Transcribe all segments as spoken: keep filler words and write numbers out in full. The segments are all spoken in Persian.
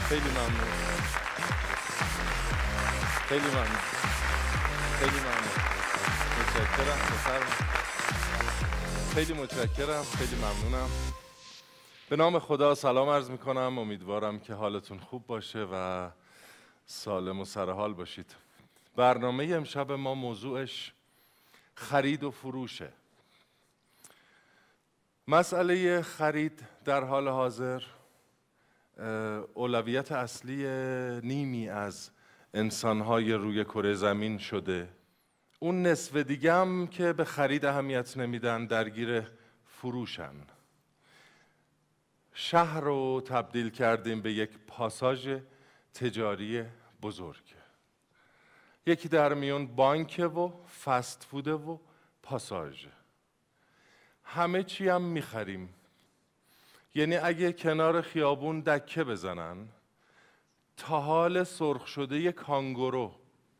خیلی ممنون. خیلی ممنون. خیلی ممنون. متشکرم. بفرمایید. خیلی متشکرم. خیلی ممنونم. به نام خدا سلام عرض میکنم. امیدوارم که حالتون خوب باشه و سالم و سرحال باشید. برنامه امشب ما موضوعش خرید و فروشه. مسئله خرید در حال حاضر اولویت اصلی نیمی از انسان‌های روی کره زمین شده. اون نصف دیگه هم که به خرید اهمیت نمیدن درگیر فروشن. شهر رو تبدیل کردیم به یک پاساژ تجاری بزرگ. یکی در میون بانک و فست فود و پاساژ. همه چی هم میخریم. یعنی اگه کنار خیابون دکه بزنن، تا حال سرخ شده یک کانگورو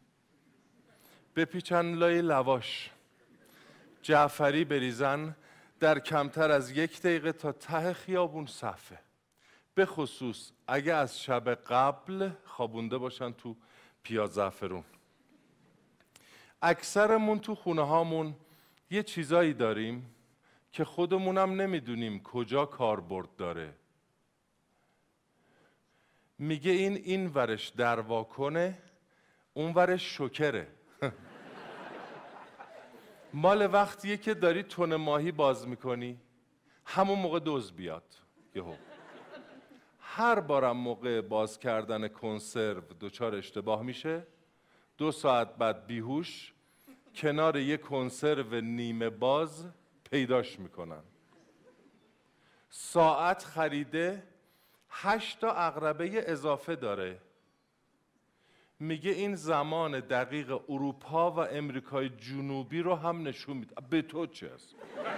بپیچن لای لواش، جعفری بریزن، در کمتر از یک دقیقه تا ته خیابون صفه. به خصوص اگه از شب قبل خوابونده باشن تو پیاز زعفرون. اکثرمون تو خونه هامون یه چیزایی داریم که خودمونم نمیدونیم کجا کاربرد داره. میگه این این ورش دروا کنه، اون ورش شکره. مال وقتیه که داری تن ماهی باز میکنی، همون موقع دزد بیاد. یهو هر بارم موقع باز کردن کنسرو دچار اشتباه میشه، دو ساعت بعد بیهوش کنار یک کنسرو نیمه باز پیداش میکنن. ساعت خریده هشت تا عقربه اضافه داره. میگه این زمان دقیق اروپا و امریکای جنوبی رو هم نشون میده. به تو چه است؟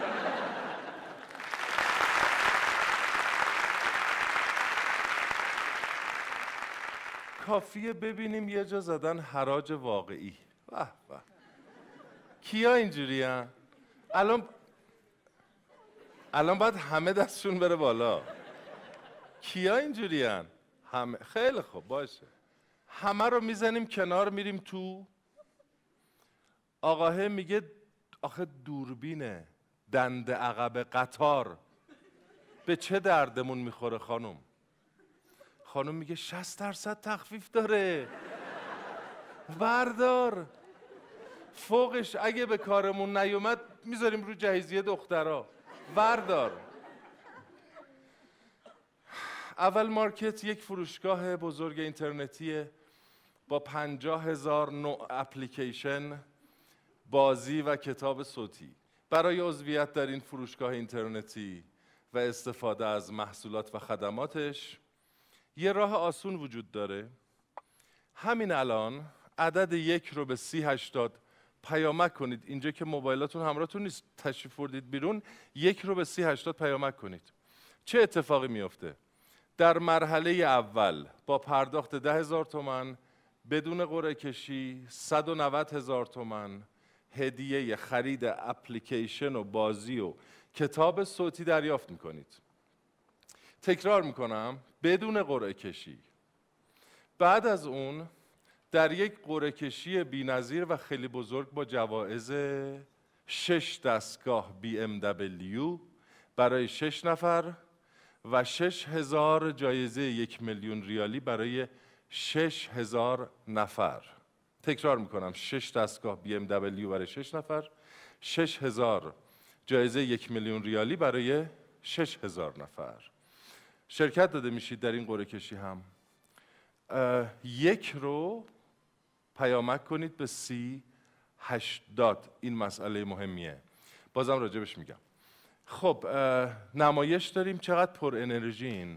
کافیه ببینیم یه جا زدن حراج واقعی. واه واه. کیا اینجوری هن؟ الان الان باید همه دستشون بره بالا. کیا اینجوری هن؟ همه. خیلی خوب باشه. همه رو میزنیم کنار میریم تو. آقاه میگه آخه دوربینه، دنده عقب قطار به چه دردمون میخوره خانم؟ خانم میگه شصت درصد تخفیف داره، بردار. فوقش اگه به کارمون نیومد میذاریم رو جهیزیه دخترها، بردار. اول مارکت یک فروشگاه بزرگ اینترنتیه با پنجاه هزار نوع اپلیکیشن، بازی و کتاب صوتی. برای عضویت در این فروشگاه اینترنتی و استفاده از محصولات و خدماتش یه راه آسون وجود داره. همین الان عدد یک رو به سی هشتاد پیامک کنید. اینجا که موبایلاتون همراهتون نیست، تشریف بردید بیرون، یک رو به سی هشتاد پیامک کنید. چه اتفاقی میفته؟ در مرحله اول با پرداخت ده هزار تومان بدون قرعه کشی صد و نود هزار تومان هدیه خرید اپلیکیشن و بازی و کتاب صوتی دریافت میکنید. تکرار میکنم، بدون قرعه کشی. بعد از اون در یک قرعه کشی بی‌نظیر و خیلی بزرگ با جوایز شش دستگاه بی ام دبلیو برای شش نفر و شش هزار جایزه یک میلیون ریالی برای شش هزار نفر. تکرار میکنم، شش دستگاه بی ام دبلیو برای شش نفر، شش هزار جایزه یک میلیون ریالی برای شش هزار نفر. شرکت داده میشید در این قرعه کشی هم. یک رو پیامک کنید به سی هشتاد. این مسئله مهمیه، بازم راجبش میگم. خب نمایش داریم. چقدر پر انرژی این.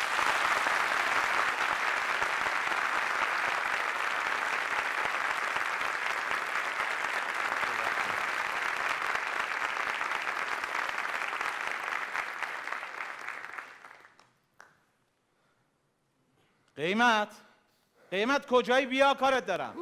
قیمت قیمت کجایی؟ بیا کارت دارم.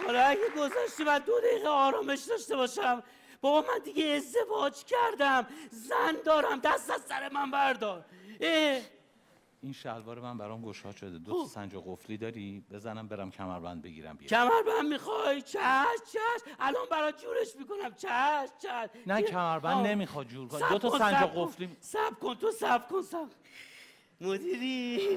حالا اگه گذاشتی من دو دقیقه آرامش داشته باشم. بابا من دیگه ازدواج کردم، زن دارم، دست از سر من بردار. اه. این شلوار من برام گشاد شده. دو تا سنج قفلی داری؟ بزنم برم کمربند بگیرم بیارم. کمربند میخوای؟ چش چش الان برات جورش میکنم. چش چش نه کمربند نمیخواد جور کن. دو تا سنج قفلی. صبر کن تو صبر کن صبر. مدیری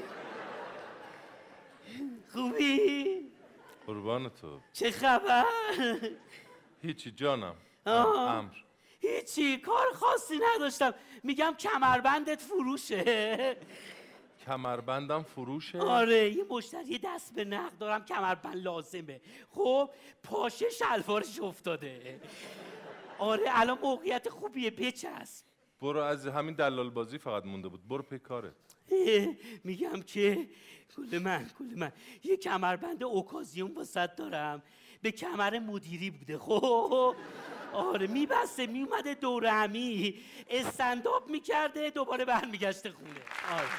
خوبی؟ قربان تو. چه خبر؟ هیچی جانم. امر. هیچی، کار خاصی نداشتم. میگم کمربندت فروشه. کمربندم فروشه؟ آره یه مشتری دست به نقد دارم، کمربند لازمه. خب پاشه شلوارش افتاده. آره الان موقعیت خوبیه، بچسب. برو، از همین دلال بازی فقط مونده بود، برو پی کارت. میگم که گل من گل من یه کمربند اوکازیون واسط دارم، به کمر مدیری بوده. خب آره میبسته میومده دور همی استنداپ میکرده، دوباره برمیگشته خونه. آره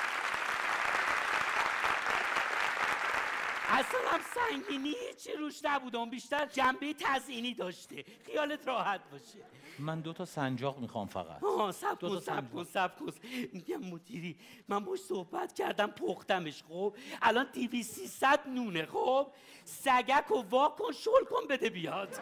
اصلا هم سنگینی هیچی روش نبودم، بیشتر جنبه تزیینی داشته. خیالت راحت باشه. من دو تا سنجاق میخوام فقط. آه سب کن سب کن سب کن. میگم مدیری من باش صحبت کردم پختمش. خب الان دیوی سیصد نونه. خب سگک و وا کن شل کن بده بیاد.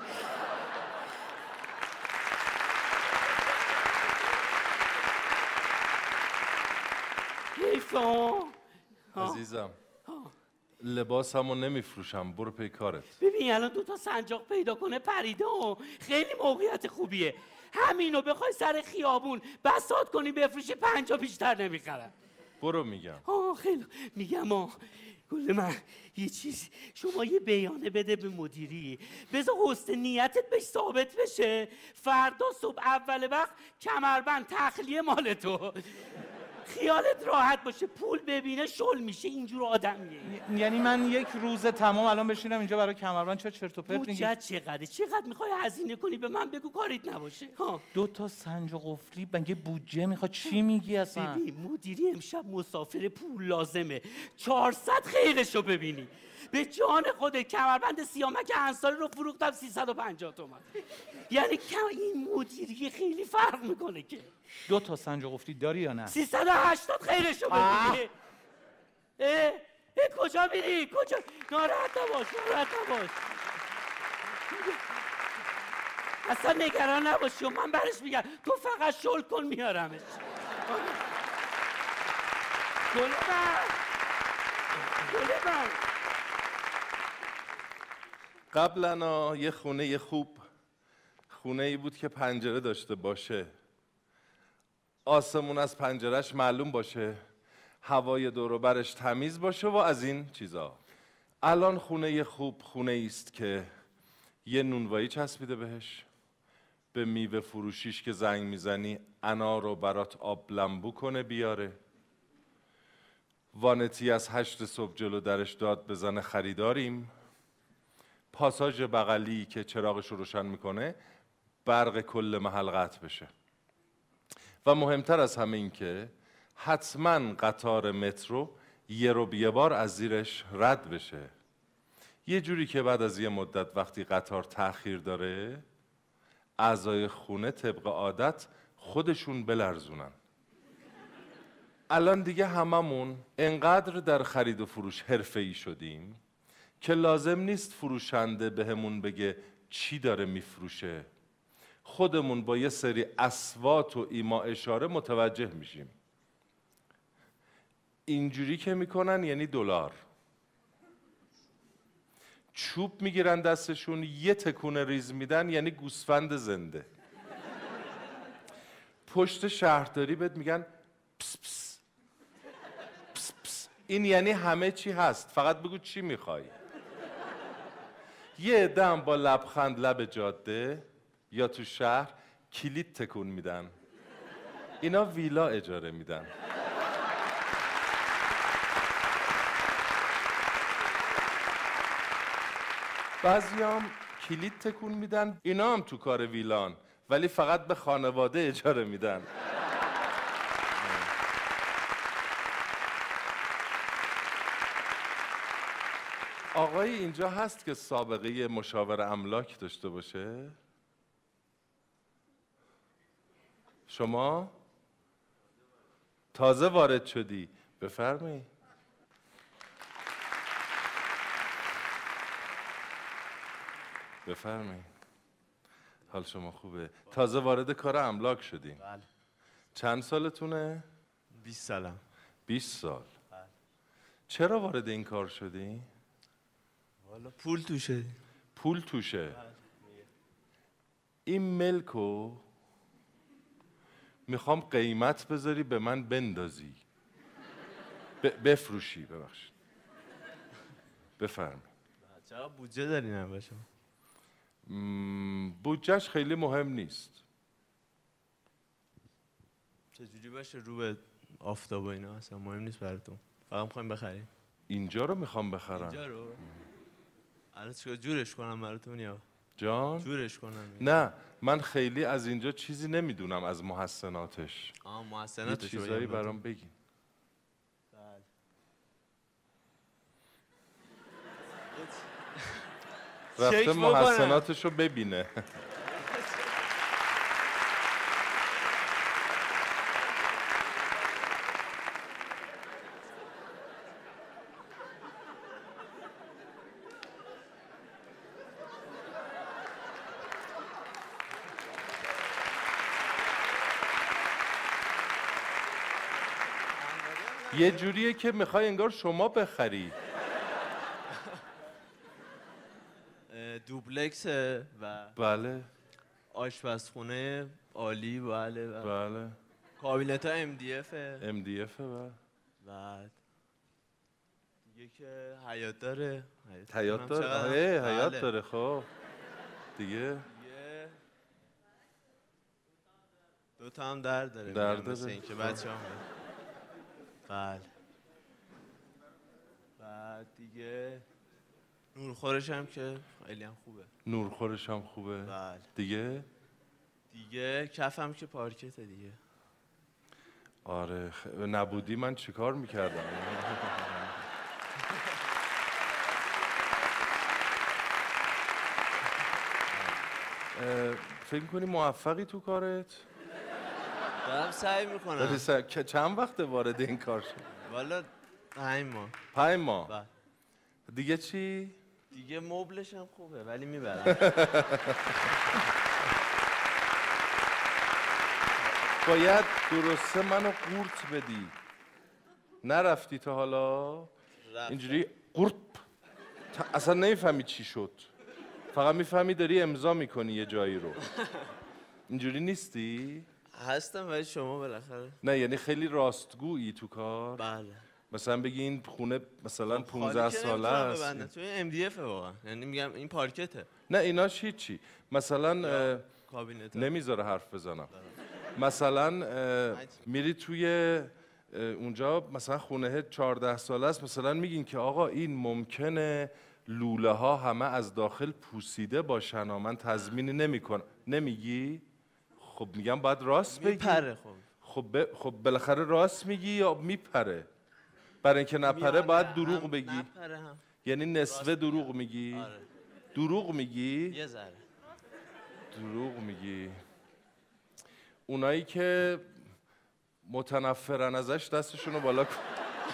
حیفا عزیزم لباسمو نمیفروشم، برو پی کارت. ببین الان دو تا سنجاق پیدا کنه پریده و خیلی موقعیت خوبیه. همینو بخوای سر خیابون بساط کنی بفروشی پنجا بیشتر نمیخرم. برو میگم. آه خیلی میگم. آه گل من یه چیز، شما یه بیانه بده به مدیری، بذار حسن نیتت بهش ثابت بشه. فردا صبح اول وقت کمربند تخلیه مال تو. خیالت راحت باشه، پول ببینه شل میشه. اینجور آدمیه. یعنی من یک روز تمام الان بشینم اینجا برای کمربند چه چرت و پرت میگی؟ بودجت چقدره؟ چقدر میخوای هزینه کنی؟ به من بگو کاریت نباشه. ها دو تا سنج قفلی مگه بودجه میخواد؟ چی میگی اصلا؟ ببین مدیری امشب مسافر، پول لازمه. چهارصد خیرشو ببینی. به جان خودت کمربند سیامک انصاری رو فروختم سیصد و پنجاه تومن. یعنی کم این مدیری خیلی فرق میکنه که. دو تا سنج قفلی داری یا نه؟ سیصد و هشتاد خیرشو ببینی. اه اه کجا میری؟ کجا؟ ناراحت نباش ناراحت نباش. اصلا نگران نباشی، من برش میگم تو فقط شل کن میارمش. گل من گل من قبلا یه خونه یه خوب خونه ای بود که پنجره داشته باشه، آسمون از پنجرش معلوم باشه، هوای دور و برش تمیز باشه و از این چیزا. الان خونه خوب خونه ایست که یه نونوایی چسبیده بهش، به میوه فروشیش که زنگ میزنی انار رو برات آب لمبو کنه بیاره، وانتی از هشت صبح جلو درش داد بزنه خریداریم، پاساژ بغلی که چراغش رو روشن میکنه برق کل محل قطع بشه، و مهمتر از همه این که حتما قطار مترو یه رو یه بار از زیرش رد بشه، یه جوری که بعد از یه مدت وقتی قطار تأخیر داره اعضای خونه طبق عادت خودشون بلرزونن. الان دیگه هممون انقدر در خرید و فروش حرفه‌ای شدیم که لازم نیست فروشنده بهمون بگه چی داره میفروشه، خودمون با یه سری اصوات و ایما اشاره متوجه میشیم. اینجوری که میکنن یعنی دلار. چوب میگیرن دستشون یه تکونه ریز میدن یعنی گوسفند زنده. پشت شهرداری بهت میگن پس پس پس پس. این یعنی همه چی هست، فقط بگو چی میخوای. یه دم با لبخند لب جاده یا تو شهر کلید تکون میدن. اینا ویلا اجاره میدن. بعضیام کلید تکون میدن، اینا هم تو کار ویلان ولی فقط به خانواده اجاره میدن. آقای اینجا هست که سابقه مشاور املاک داشته باشه؟ شما؟ تازه وارد شدی. بفرمایید. بفرمایید. حال شما خوبه؟ تازه وارد کار املاک شدیم. بله. چند سالتونه؟ بیست سالم. بیست سال. بله. چرا وارد این کار شدی؟ والا پول توشه. پول توشه. این ملکو میخوام قیمت بذاری به من بندازی، ب- بفروشی. ببخشید. بفرمایید. چقدر بودجه داری نه باشم؟ بودجهش خیلی مهم نیست. چجوری باشه رو به آفتاب و اینا اصلا مهم نیست براتون؟ فقط میخوایم بخریم. اینجا رو میخوام بخرم. اینجا رو؟ الان چیکار جورش کنم براتون یا جان؟ جورش کنم؟ نه من خیلی از اینجا چیزی نمیدونم از محسناتش. آه یه محسناتش چیزایی برام بگین. بله. رفته چک بکنم. محسناتش رو ببینه. یه جوریه که میخوای انگار شما بخری. اه، دوبلکس و بله آشپزخونه عالی. بله و بله. کابینت ها ام دی اف. ام دی اف و بعد دیگه که حیات داره. حیات هم داره. چقدر؟ آه، حیات بله. داره. خب دیگه دیگه دو تا هم در داره. در میگم مثل داره. این که بچه هم بله. بعد دیگه نورخورش هم که خیلی هم خوبه. نورخورش هم خوبه. بله. دیگه دیگه کفم که پارکته دیگه. آره خ... نبودی من چیکار میکردم؟ فکر کنی موفقی تو کارت؟ دارم سعی میکنم. داری سر... که چند وقت وارد این کار شد؟ والا پنج ماه. پنج ماه. بله. دیگه چی؟ دیگه مبلش هم خوبه ولی میبرم. باید درسته منو قورت بدی. نرفتی تا حالا؟ رفتم. اینجوری قورت اصلا نمیفهمی چی شد، فقط میفهمی داری امضا میکنی یه جایی رو. اینجوری نیستی؟ هستم ولی شما بالاخره. نه یعنی خیلی راستگویی تو کار. بله. مثلا بگی این خونه مثلا خب پونزده ساله است. تو ام دی اف واقعا، یعنی میگم این پارکته. نه ایناش هیچی. مثلا اه، کابینت. نمیذاره حرف بزنم. مثلا اه، میری توی اه، اونجا مثلا خونه چهارده ساله است، مثلا میگین که آقا این ممکنه لوله ها همه از داخل پوسیده باشن و من تضمینی نمیکنم. نمیگی؟ خب میگم باید راست بگی. میپره خب. خب ب... خب بالاخره راست میگی یا میپره؟ برای اینکه نپره باید دروغ هم بگی. نپره هم. یعنی نصفه دروغ میگی. آره. دروغ میگی. یه ذره. دروغ میگی. اونایی که متنفرن ازش دستشونو بالا کن.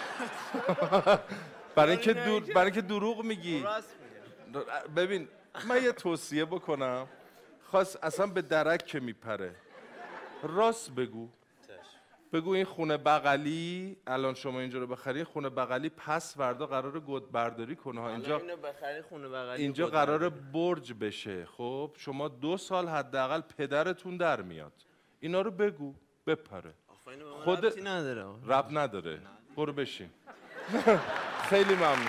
برای اینکه دور... برای اینکه دروغ میگی. راست میگم. ببین من یه توصیه بکنم، خواست اصلا به درک که میپره راست بگو. بگو این خونه بغلی الان شما اینجا رو بخری، خونه بغلی پس فردا قراره گود برداری کنه ها. اینجا اینو بخری خونه بغلی. اینجا قراره برج بشه. خب شما دو سال حداقل پدرتون در میاد. اینا رو بگو بپره. خود ربطی نداره. رب نداره. برو بشین. خیلی ممنون.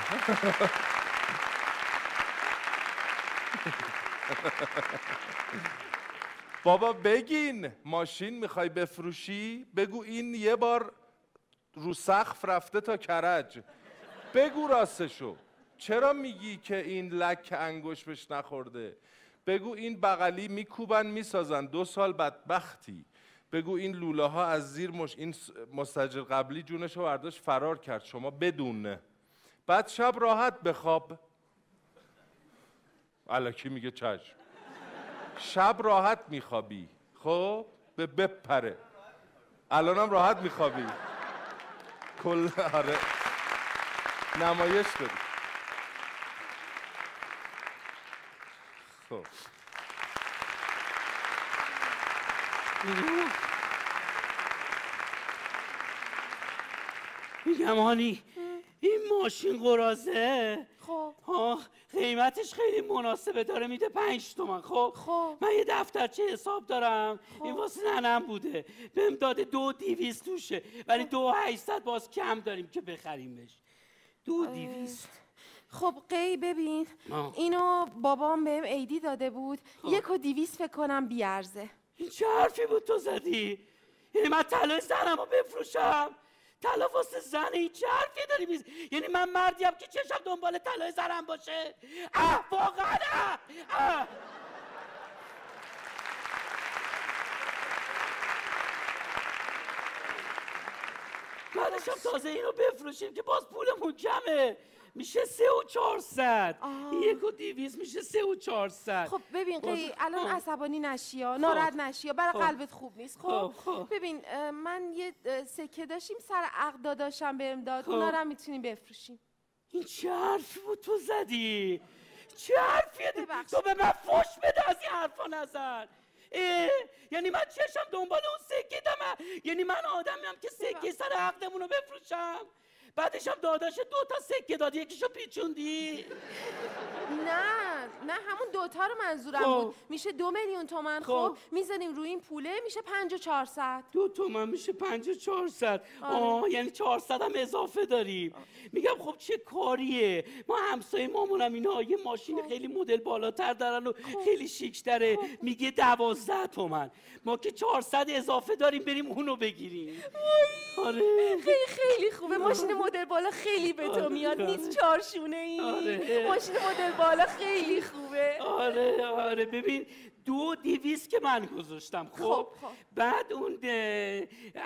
بابا بگین ماشین میخوای بفروشی؟ بگو این یه بار رو سقف رفته تا کرج. بگو راستشو. چرا میگی که این لک انگوش بهش نخورده؟ بگو این بغلی میکوبن میسازن، دو سال بدبختی. بگو این لوله ها از زیر مش... این مستاجر قبلی جونش رو برداشت فرار کرد، شما بدون. بعد شب راحت بخواب. الکی میگه چشم. شب راحت میخوابی، خب به بپره. الانم راحت میخوابی. کل آره نمایش داری. خب میگم هانی این ماشین قرازه خب ها قیمتش خیلی مناسبه، داره میده پنج تومن. خب خب من یه دفترچه حساب دارم، این واسه ننم بوده، بهم داده دو دیویست توشه، ولی دو هشتصد باز کم داریم که بخریمش. دو دیویست. خب قی ببین آه. اینو بابام بهم عیدی داده بود، یک و دیویست فکر کنم بیارزه. این چه حرفی بود تو زدی؟ یعنی من طلای زنم رو بفروشم؟ طلا واسه زن این چه حرفی داری میز؟ یعنی من مردیم که چشم دنبال طلای زنم باشه؟ اه واقعا اه اه بعدشم تازه اینو بفروشیم که باز پولمون کمه، میشه سه و چهارصد. یک و دیویز میشه سه و چهارصد. خب ببین قی الان آه. عصبانی نشیا، ناراحت نشیا، برای خب. قلبت خوب نیست. خب خب، خب. ببین اه، من یه اه، سکه داشتیم سر عقد داداشم بهم داد، خب. اونا رو هم میتونیم بفروشیم. این چه حرفی بود تو زدی؟ چه حرفیه؟ ببخشید. تو به من فوش بده، از این حرفا نزن. اه، یعنی من چشم دنبال اون سکه دمه؟ یعنی من آدمیم که سکه سر عقدمونو بفروشم؟ بعدش هم داداش دو تا سکه داد، یکیشو پیچوندی؟ نه نه همون دوتا رو منظورم خب. بود، میشه دو میلیون تومن. خب. خب میزنیم روی این پوله میشه پنج و چهارصد. دو تومن میشه پنج و چهارصد. آره. آه یعنی چهارصد هم اضافه داریم. میگم خب چه کاریه؟ ما همسایه مامونم اینا یه ماشین خیلی مدل بالاتر دارن و خیلی شیک‌تره، میگه دوازده تومن. ما که چهارصد اضافه داریم بریم اونو بگیریم. آره خیلی خیلی خوبه، ماشین مدل بالا خیلی به تو آره. میاد، نیست چارشونه ای. آره. ماشین مدل بالا خیلی خوبه. آره آره ببین دو دیویست که من گذاشتم. خب, خب، خب. بعد اون اه،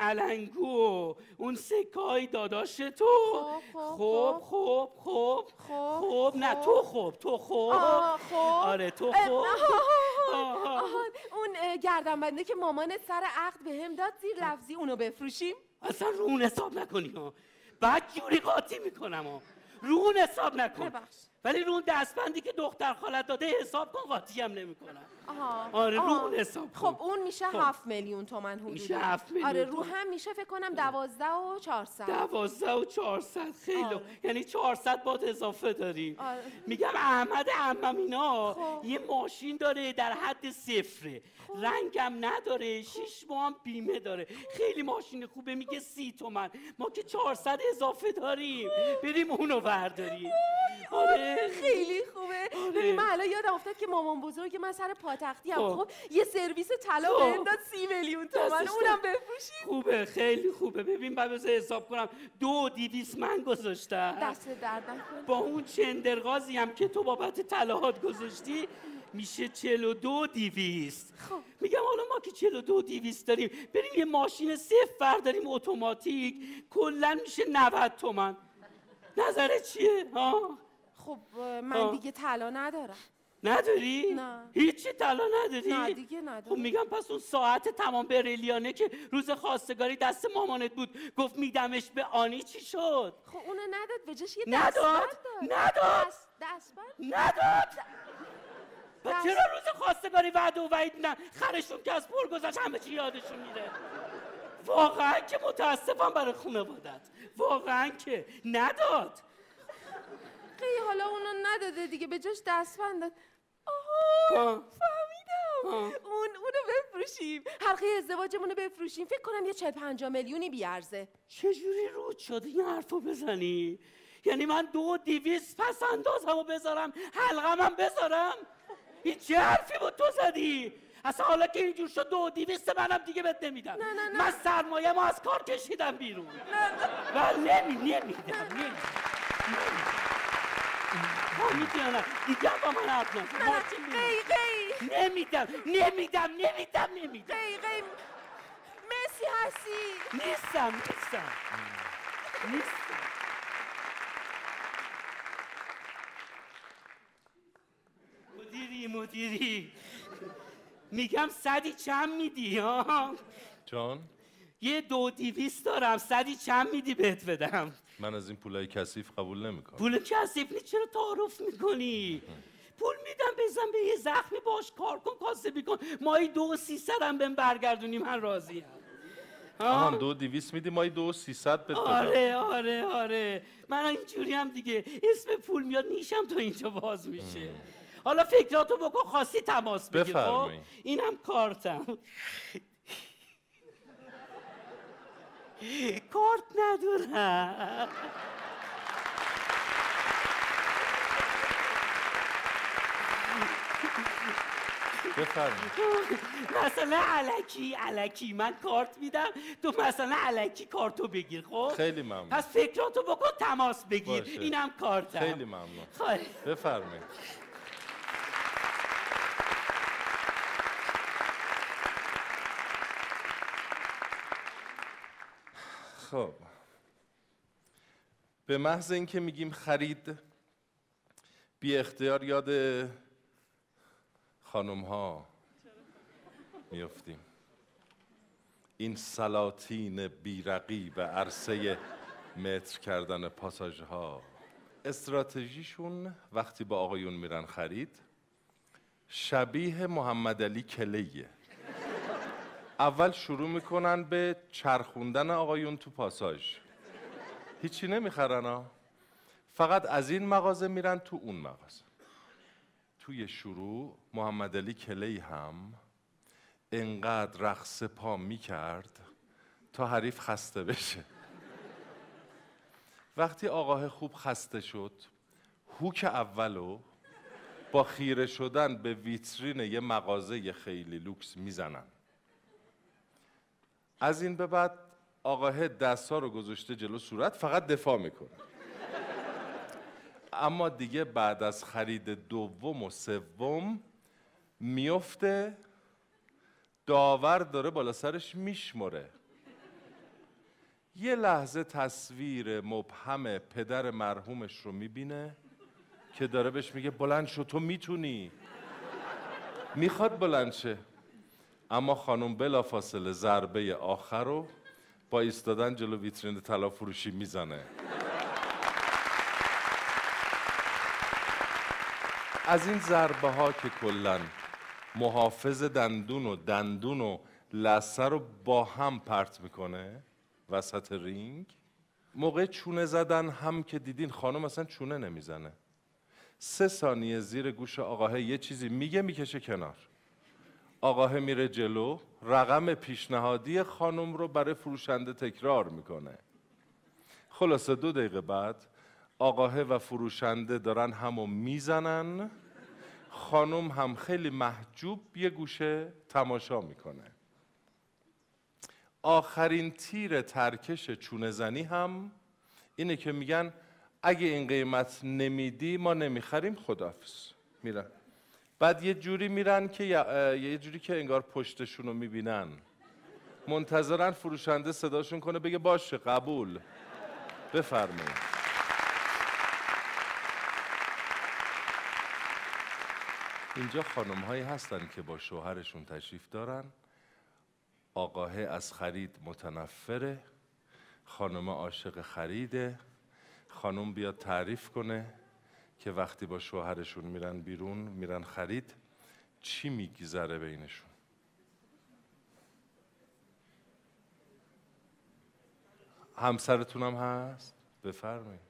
علنگو اون سکای داداش تو. خب، خب، خب خب خب خب، خب نه خب. تو خب تو خب آه، خب. آره تو اه، خب آهان، آه. آهان، اون اه، گردنبنده که مامانت سر عقد بهم داد زیر لفظی اونو بفروشیم. اصلا رو اون حساب نکنی ها، بعد جوری قاطی میکنم ها، رو اون حساب نکن. ببخش. ولی رو اون دستبندی که دختر خالت داده حساب کن، قاطی هم نمیکنم. آها. آره، رو آها. اون حساب کن. خب اون میشه خب. هفت میلیون تومن حدودا. میشه هفت میلیون آره رو تومن. هم میشه فکر کنم دوازده و چهارصد. دوازده و چهارصد خیلی آره. یعنی چهارصد باد اضافه داریم. آره. میگم احمد عمم اینا خب. یه ماشین داره در حد صفره، رنگم نداره، شیش ماه هم بیمه داره، خیلی ماشین خوبه، میگه سی تومن. ما که چهارصد اضافه داریم بریم اونو برداریم. آره خیلی خوبه. ببین من الان یادم افتاد که مامان بزرگ من سر پاتختی هم خب. خب یه سرویس طلا خب. بهم داد سی میلیون تومن، دستش اونم در- بفروشیم. خوبه خیلی خوبه. ببین بعد بذار حساب کنم، دو دیویس من گذاشتم دست درد نکنه. با اون چندرغازی هم که تو بابت طلاهات گذاشتی میشه چهل و دو دیویست. خب. میگم حالا ما که چهل و دو دیویست داریم بریم یه ماشین صفر برداریم اتوماتیک، کلا میشه نود تومن. نظرت چیه ها؟ خب من آه. دیگه طلا ندارم. نداری؟ نه. هیچی طلا نداری؟ نه دیگه ندارم. خب میگم پس اون ساعت تمام بریلیانه که روز خواستگاری دست مامانت بود گفت میدمش به آنی چی شد؟ خب اونو نداد، به جاش یه نداد؟ دستبند داد. نداد؟ دست دستبند؟ نداد؟ و دست- چرا روز خواستگاری وعده و وعید میدن؟ خرشون که از پر گذشت همه چی یادشون میره. واقعا که متاسفم برای خانوادت، واقعا که نداد. خیلی حالا اونو نداده دیگه، به جاش دستبند داد. ها. آها فهمیدم. ها. اون اونو بفروشیم، حلقه ازدواجمون رو بفروشیم، فکر کنم یه چهل پنجاه میلیونی بیارزه. چجوری رود شد این حرفو بزنی؟ یعنی من دو دیویست پس اندازمو بذارم حلقم هم بذارم؟ این چه حرفی بود تو زدی؟ اصلا حالا که اینجور شد دو دیویست منم دیگه بهت نمیدم. نه، نه، نه. من سرمایه ما از کار کشیدم بیرون. و نمی نمیدم نمیدم فهمیدی یا نه؟ دیگه هم با من حرف نزن. نه مارتین نه بیرون. قی قی نمیدم نمیدم نمیدم نمیدم قی قی مسی هستی. نیستم نیستم نیستم. مدیر مدیری میگم صدی چند میدی ها؟ جان؟ یه دو دیویست دارم، صدی چند میدی بهت بدم؟ من از این پولای کثیف قبول نمیکنم. پول کثیف نیست، چرا تعارف میکنی؟ پول میدم بزن به یه زخمی باش کار کن، کاسبی کن، مایی دو و سیصد هم بهم برگردونی من راضیم. آهان دو دیویست میدی مایی دو و سیصد بهت بدم. آره آره آره من اینجوری هم دیگه اسم پول میاد نیشم تو اینجا باز میشه. حالا فکراتو بکن، خاصی تماس بگیر. خب بفرمایید. اینم کارتم. کارت ندارم. بفرمایید. مثلا علکی علکی من کارت میدم، تو مثلا علکی کارتو بگیر. خب خیلی ممنون. پس فکراتو بکن تماس بگیر. باشه. اینم کارتم. خیلی ممنون. خواهی. بفرمایید. خب به محض اینکه میگیم خرید بی اختیار یاد خانم ها میفتیم. این سلاطین بیرقیب عرصه متر کردن پاساژ ها، استراتژیشون وقتی با آقایون میرن خرید شبیه محمد علی کلیه. اول شروع میکنن به چرخوندن آقایون تو پاساژ، هیچی نمیخرن ها، فقط از این مغازه میرن تو اون مغازه. توی شروع محمد علی کلی هم انقدر رقص پا میکرد تا حریف خسته بشه. وقتی آقاه خوب خسته شد، هوک اولو با خیره شدن به ویترین یه مغازه خیلی لوکس میزنن. از این به بعد آقاه دستا رو گذاشته جلو صورت، فقط دفاع میکنه. اما دیگه بعد از خرید دوم و سوم میفته داور داره بالا سرش میشمره. یه لحظه تصویر مبهم پدر مرحومش رو میبینه که داره بهش میگه بلند شو تو میتونی. میخواد بلند شه، اما خانم بلافاصله ضربه آخر رو با ایستادن جلو ویترین طلا فروشی میزنه. از این ضربه ها که کلاً محافظ دندون و دندون و لثه رو با هم پرت میکنه وسط رینگ. موقع چونه زدن هم که دیدین خانم اصلا چونه نمیزنه، سه ثانیه زیر گوش آقاه یه چیزی میگه میکشه کنار، آقاه میره جلو، رقم پیشنهادی خانم رو برای فروشنده تکرار میکنه. خلاصه دو دقیقه بعد آقاه و فروشنده دارن همو میزنن، خانم هم خیلی محجوب یه گوشه تماشا میکنه. آخرین تیر ترکش چونه زنی هم اینه که میگن اگه این قیمت نمیدی ما نمیخریم، خداحافظ، میرن. بعد یه جوری میرن که یه جوری که انگار پشتشون رو میبینن، منتظرن فروشنده صداشون کنه بگه باشه قبول، بفرمایید. اینجا خانم هایی هستن که با شوهرشون تشریف دارن، آقاه از خرید متنفره، خانم عاشق خریده. خانم بیاد تعریف کنه که وقتی با شوهرشون میرن بیرون، میرن خرید، چی میگذره بینشون. همسرتونم هست؟ بفرمایید.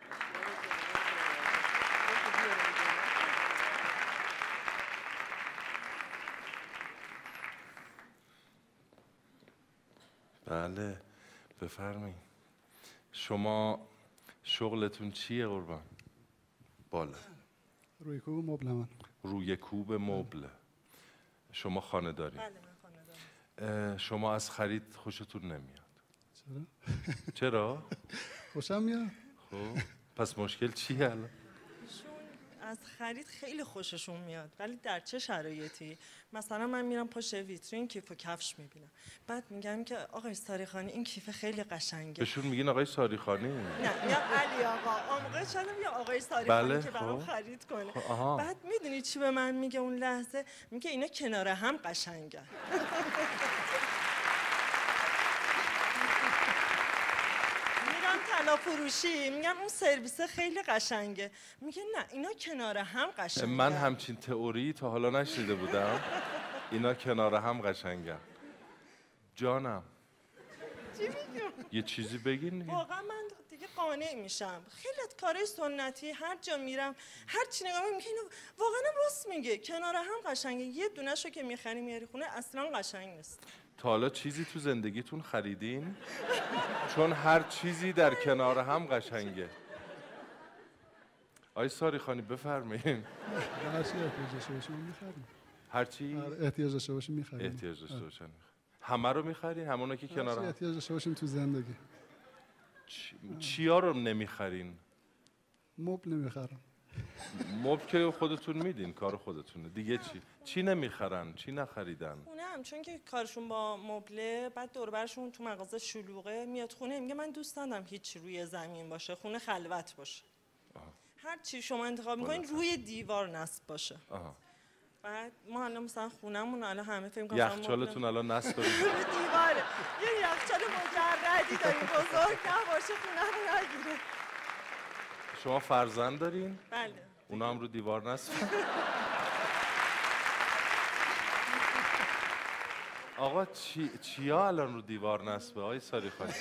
بله بفرمایید. شما شغلتون چیه قربان؟ بالا. روی کوب مبل من. روی کوب مبل. شما خانه دارید؟ بله من خانه دارم. شما از خرید خوشتون نمیاد؟ چرا؟ چرا؟ خوشم میاد. خب پس مشکل چیه الان؟ شون از خرید خیلی خوششون میاد، ولی در چه شرایطی؟ مثلا من میرم پشت ویترین کیف و کفش میبینم، بعد میگم که آقای ساریخانی این کیف خیلی قشنگه. بهشون میگین آقای ساریخانی؟ نه میگم علی آقا، اون موقع شاید میگم آقای ساریخانی بله، که برام خب. خرید کنه. آها. بعد میدونی چی به من میگه اون لحظه؟ میگه اینا کنار هم قشنگن. طلا فروشی میگم اون سرویس خیلی قشنگه، میگه نه اینا کنار هم قشنگه. من همچین تئوری تا حالا نشنیده بودم. اینا کنار هم قشنگن. جانم چی میگم؟ یه چیزی بگین. واقعا من دیگه قانع میشم. خیلی کارهای سنتی هر جا میرم هر چی نگاه میگم اینو واقعا راست میگه، کنار هم قشنگه. یه دونه‌شو که میخری میاری خونه اصلا قشنگ نیست. تا حالا چیزی تو زندگیتون خریدین؟ چون هر چیزی در کنار هم قشنگه. آقای ساریخانی بفرمایید. هر چی احتیاج داشته باشیم می‌خریم. هر چی؟ هر احتیاج داشته باشیم می‌خریم. احتیاج داشته باشن. همه رو می‌خرین؟ همونا که کنار هر چی هم؟ احتیاج داشته باشیم تو زندگی. چی... چیا رو نمی‌خرین؟ مبل نمی‌خرم. مبل که خودتون میدین، کار خودتونه. دیگه چی؟ چی نمی‌خرن؟ چی نخریدن؟ خونه هم چون که کارشون با مبله، بعد دور برشون تو مغازه شلوغه، میاد خونه میگه من دوست ندارم هیچ روی زمین باشه، خونه خلوت باشه. آه. هر چی شما انتخاب میکنین روی دیوار نصب باشه. آها. بعد ما الان مثلا خونمون الان همه فکر می‌کنن یخچالتون الان نصب کنید. روی دیواره. یه یخچال مجردی داریم بزرگ نباشه خونه رو نگیره. شما فرزند دارین؟ بله. اونا هم رو دیوار نصب. آقا چی چیا الان رو دیوار نصبه آقای ساریخانی؟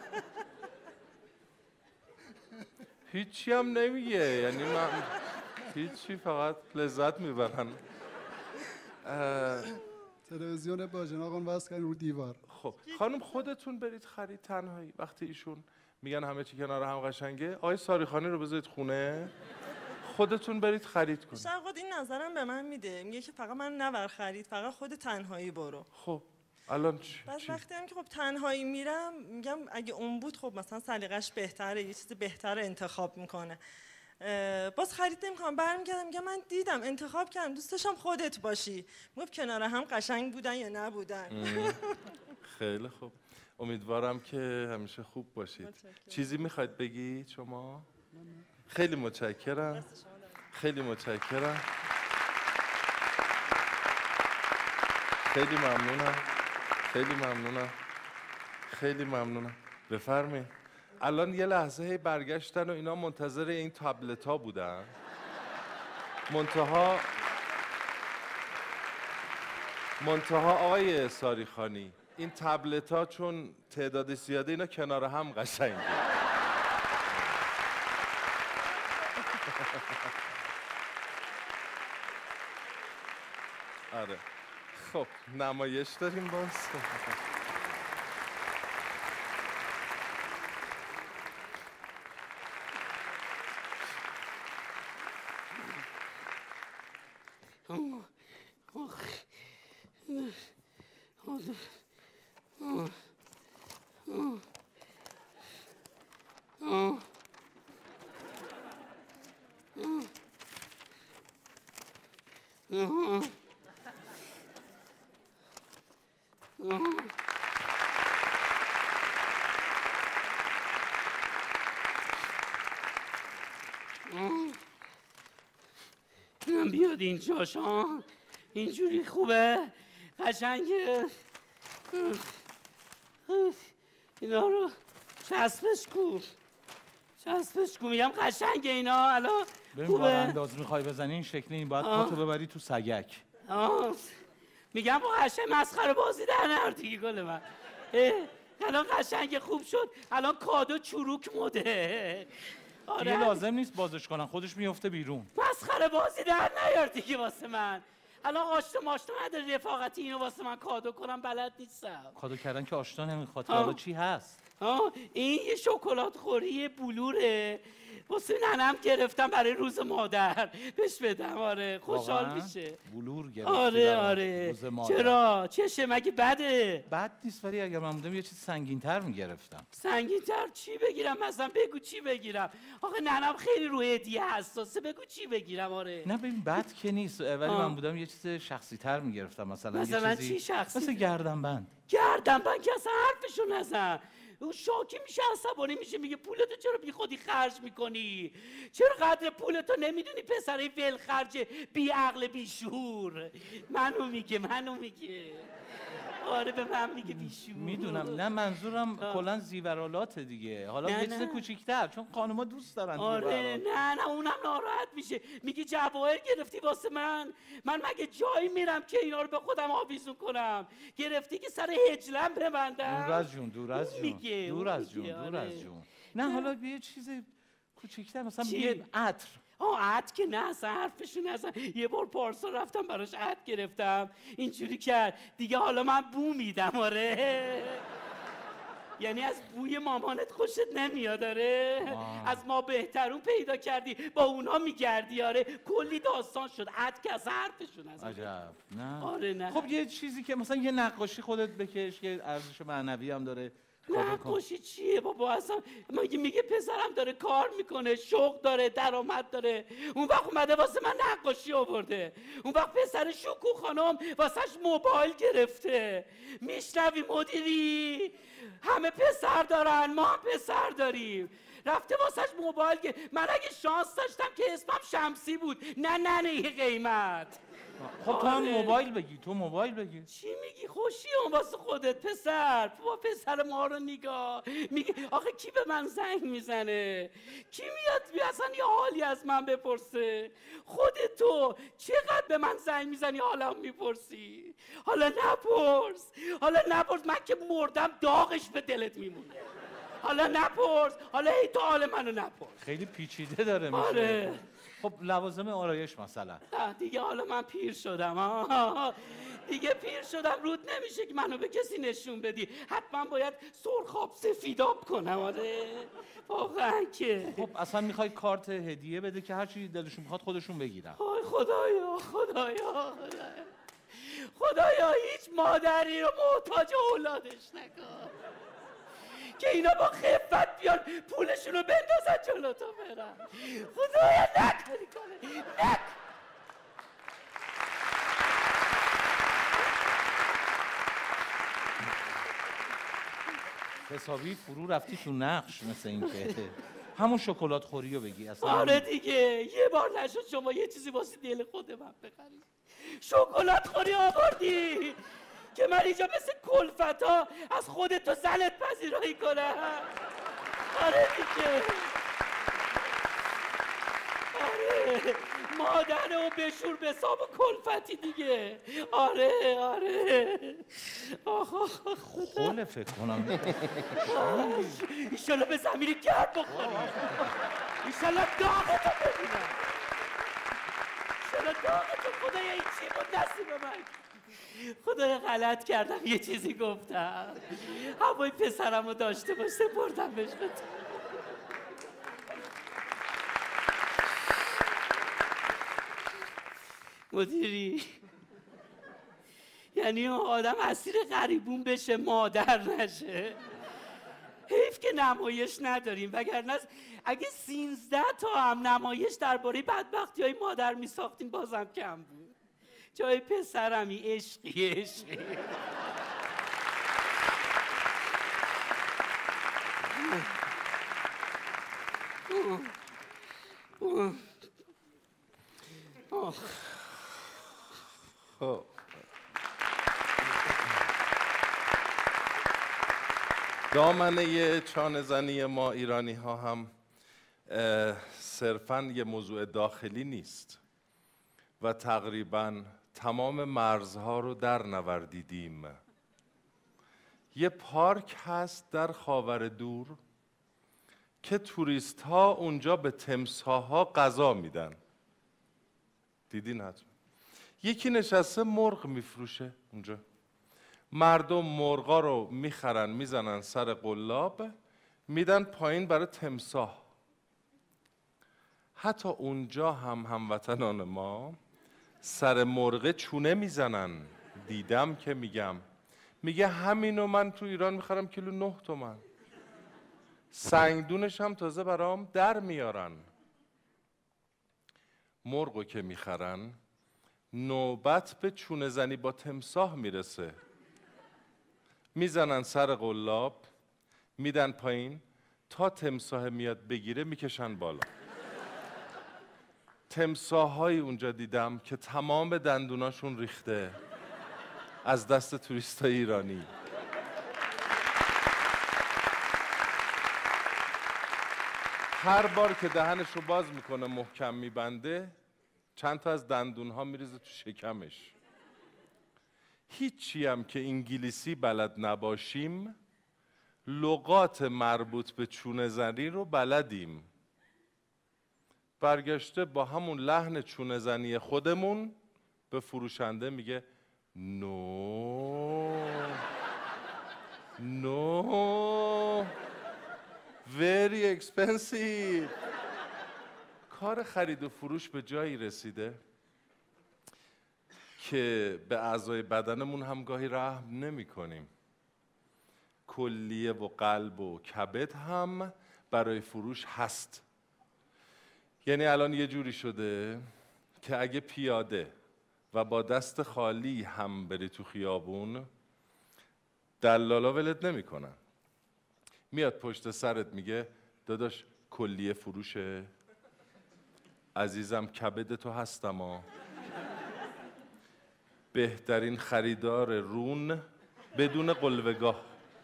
هیچی هم نمیگه، یعنی من هیچی، فقط لذت میبرن. تلویزیون باجناقون واسه کنین رو دیوار. خب خانم خودتون برید خرید تنهایی وقتی ایشون میگن همه چی کنار هم قشنگه. آقای ساریخانی رو بذارید خونه، خودتون برید خرید کنید. شاید این نظرم به من میده، میگه که فقط من نبر خرید، فقط خود تنهایی برو. خب الان چی؟ بعد وقتی هم که خب تنهایی میرم میگم اگه اون بود خب مثلا سلیقش بهتره، یه چیز بهتر انتخاب میکنه. باز خرید نمیکنم، برمیگردم میگم من دیدم انتخاب کردم، دوست داشتم خودت باشی. میگم کنار هم قشنگ بودن یا نبودن. خیلی خوب، امیدوارم که همیشه خوب باشید. متشکرم. چیزی میخواید بگید شما؟ خیلی متشکرم. خیلی متشکرم. خیلی ممنونم. خیلی ممنونم. خیلی ممنونم. بفرمایید. الان یه لحظه هی برگشتن و اینا منتظر این تابلت ها بودن. منتها منتها آقای ساریخانی، این تابلت ها چون تعداد زیاده اینا کنار هم قشنگه. آره. خب نمایش داریم باز. اینم بیاد اینجا شان، اینجوری خوبه، قشنگه. اینا رو چسبش کو، چسبش کو، میگم قشنگه اینا. الان ببین انداز میخوای بزنی این شکلی، این باید پاتو ببری تو سگک. آه. میگم با قشنگ مسخره بازی در نیار دیگه گل من. الان قشنگ خوب شد، الان کادو چروک مده. آره. دیگه لازم نیست بازش کنن، خودش میفته بیرون. مسخره بازی در نیار دیگه واسه من. الان آشنا ماشنا نداره رفاقتی اینو واسه من کادو کنم، بلد نیستم. کادو کردن که آشنا نمیخواد. حالا چی هست؟ ها این یه شکلات خوری بلوره، واسه ننم گرفتم برای روز مادر بهش بدم. آره خوشحال واقعاً؟ میشه. بلور گرفتی آره برای آره. روز مادر. چرا؟ چشه مگه بده؟ بد نیست، ولی اگر من بودم یه چیز سنگین‌تر میگرفتم. سنگین‌تر چی بگیرم مثلا؟ بگو چی بگیرم. آخه ننم خیلی رو هدیه حساسه، بگو چی بگیرم. آره نه ببین بد که نیست، ولی آه. من بودم یه چیز شخصی‌تر میگرفتم. مثلا مثلا یه چیزی چی شخصی؟ مثل گردنبند. گردنبند که اصلا حرفشو نزن. اون شاکی میشه، عصبانی میشه، میگه پولتو چرا بی خودی خرج میکنی؟ چرا قدر پولتو نمیدونی پسره ولخرج بی عقل بی شعور؟ منو میگه منو میگه آره به من میگه بی شعور. میدونم، نه منظورم کلا زیورالات دیگه. حالا نه، یه چیز نه. کوچیک‌تر، چون خانم‌ها دوست دارن آره زیورالات. نه نه اونم ناراحت میشه، میگه جواهر گرفتی واسه من؟ من مگه جایی میرم که اینا رو به خودم آویزون کنم؟ گرفتی که سر هجلم ببندم؟ دور از جون، دور از اون جون، میگه، دور اون از جون، میگه، دور آره. از جون. نه حالا یه چیز کوچیک‌تر، مثلا چی؟ یه عطر. آه عد که نه اصلا حرفشو نزن. یه بار پارسال رفتم براش عد گرفتم، اینجوری کرد دیگه حالا من بو میدم. آره یعنی از بوی مامانت خوشت نمیاد؟ آره از ما بهترون پیدا کردی با اونا میگردی. آره کلی داستان شد. عد که از حرفشو نزن. عجب. نه آره نه. خب یه چیزی که مثلا یه نقاشی خودت بکش که ارزش معنوی هم داره. کار بکن. نقاشی چیه بابا؟ اصلا مگه میگه پسرم داره کار میکنه، شغل داره، درآمد داره، اون وقت اومده واسه من نقاشی آورده؟ اون وقت پسر شکو خانم واسهش موبایل گرفته. میشنوی مدیری؟ همه پسر دارن، ما هم پسر داریم. رفته واسهش موبایل گرفته. من اگه شانس داشتم که اسمم شمسی بود. نه نه نه یه قیمت. خب تو هم آره. موبایل بگی، تو موبایل بگی. چی میگی؟ خوشی اون واسه خودت پسر. بابا پسر ما رو نگاه. میگه آخه کی به من زنگ میزنه؟ کی میاد بی اصلا یه حالی از من بپرسه؟ خودت تو چقدر به من زنگ میزنی حالا میپرسی؟ حالا نپرس، حالا نپرس، من که مردم داغش به دلت میمونه. حالا نپرس، حالا هی تو حال منو نپرس. خیلی پیچیده داره میشه. آره. خب لوازم آرایش مثلا. نه دیگه حالا من پیر شدم. آه. دیگه پیر شدم، رود نمیشه که منو به کسی نشون بدی. حتما باید سرخاب سفیداب کنم. آره واقعا که. خب اصلا میخوای کارت هدیه بده که هر چی دلشون میخواد خودشون بگیرن. آی خدایا خدایا خدایا هیچ مادری رو محتاج اولادش نکن که اینا با خفت بیان پولشون رو بندازن جلو تو برن. خدایا نکنی کنه نکن. حسابی فرو رفتی تو نقش، مثل این که همون شکلات خوری رو بگی اصلا. آره دیگه یه بار نشد شما یه چیزی واسه دل خود من بخری. شکلات خوری آوردی که من اینجا مثل کلفتا از خودت تو زنت پذیرایی کنم. آره دیگه آره مادر و بشور به حساب کلفتی دیگه. آره آره آخ آخ خله فکر کنم. ایشالا به زمین گرد بخوری. ایشالا داغتو ببینم. ایشالا داغتو. خدایا این چی بود نصیب من؟ خدایا غلط کردم یه چیزی گفتم. هوای پسرم رو داشته باشه بردم بهش به تو. مدیری یعنی اون آدم اسیر غریبون بشه مادر نشه. حیف که نمایش نداریم، وگرنه اگه سینزده تا هم نمایش درباره بدبختی های مادر می ساختیم بازم کم بود. جای پسرمی عشقی عشقی. خب دامنه چانه زنی ما ایرانی ها هم صرفاً یه موضوع داخلی نیست و تقریباً تمام مرزها رو در نوردیدیم. یه پارک هست در خاور دور که توریست ها اونجا به تمساها غذا میدن. دیدین حتما. یکی نشسته مرغ میفروشه اونجا. مردم مرغا رو میخرن میزنن سر قلاب، میدن پایین برای تمساح. حتی اونجا هم هموطنان ما سر مرغ چونه میزنن. دیدم که میگم میگه همینو من تو ایران میخرم کیلو نه تومن، سنگدونش هم تازه برام در میارن. مرغو که میخرن نوبت به چونه زنی با تمساح میرسه، میزنن سر قلاب، میدن پایین تا تمساح میاد بگیره میکشن بالا. تمساح‌های اونجا دیدم که تمام دندوناشون ریخته از دست توریستای ایرانی. هر بار که دهنش رو باز میکنه محکم میبنده، چند تا از دندونها میریزه تو شکمش. هیچی هم که انگلیسی بلد نباشیم لغات مربوط به چونه زنی رو بلدیم. برگشته با همون لحن چونه زنی خودمون به فروشنده میگه نو نو very expensive. کار خرید و فروش به جایی رسیده که به اعضای بدنمون هم گاهی رحم نمی کنیم. کلیه و قلب و کبد هم برای فروش هست. یعنی الان یه جوری شده که اگه پیاده و با دست خالی هم بری تو خیابون، دلالا ولت نمی کنن. میاد پشت سرت میگه داداش کلیه فروشه، عزیزم کبد تو هستم ها، بهترین خریدار رون بدون قلوه‌گاه.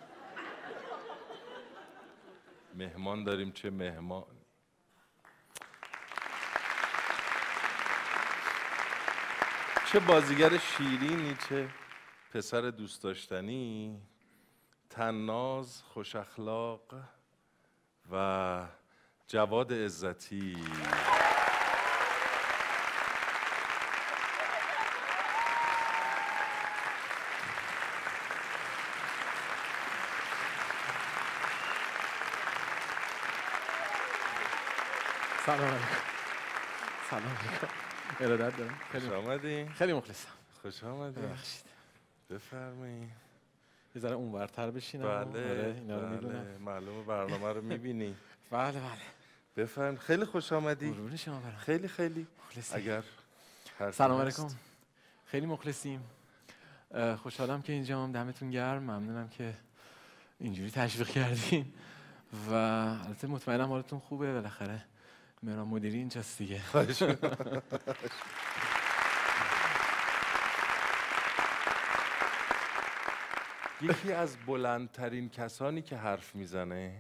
مهمان داریم، چه مهمان. چه بازیگر شیرینی، چه پسر دوست داشتنی، طناز، خوش اخلاق و جواد عزتی. سلام علیکم. سلام علیکم. ارادت دارم. خوش آمدین. خیلی مخلصم. خوش آمدین. ببخشید. بفرمایید. یه ذره اونورتر بشینم. بله. آره اینا رو بله. میدونم. معلومه برنامه رو میبینی. بله بله. بفرمایید. خیلی خوش آمدی. قربون شما برم. خیلی خیلی مخلصیم. اگر سلام علیکم. خیلی مخلصیم. خوشحالم که اینجا هم، دمتون گرم. ممنونم که اینجوری تشویق کردین و البته مطمئنم حالتون خوبه. بالاخره مهران مدیری اینجاست دیگه. یکی از بلندترین کسانی که حرف میزنه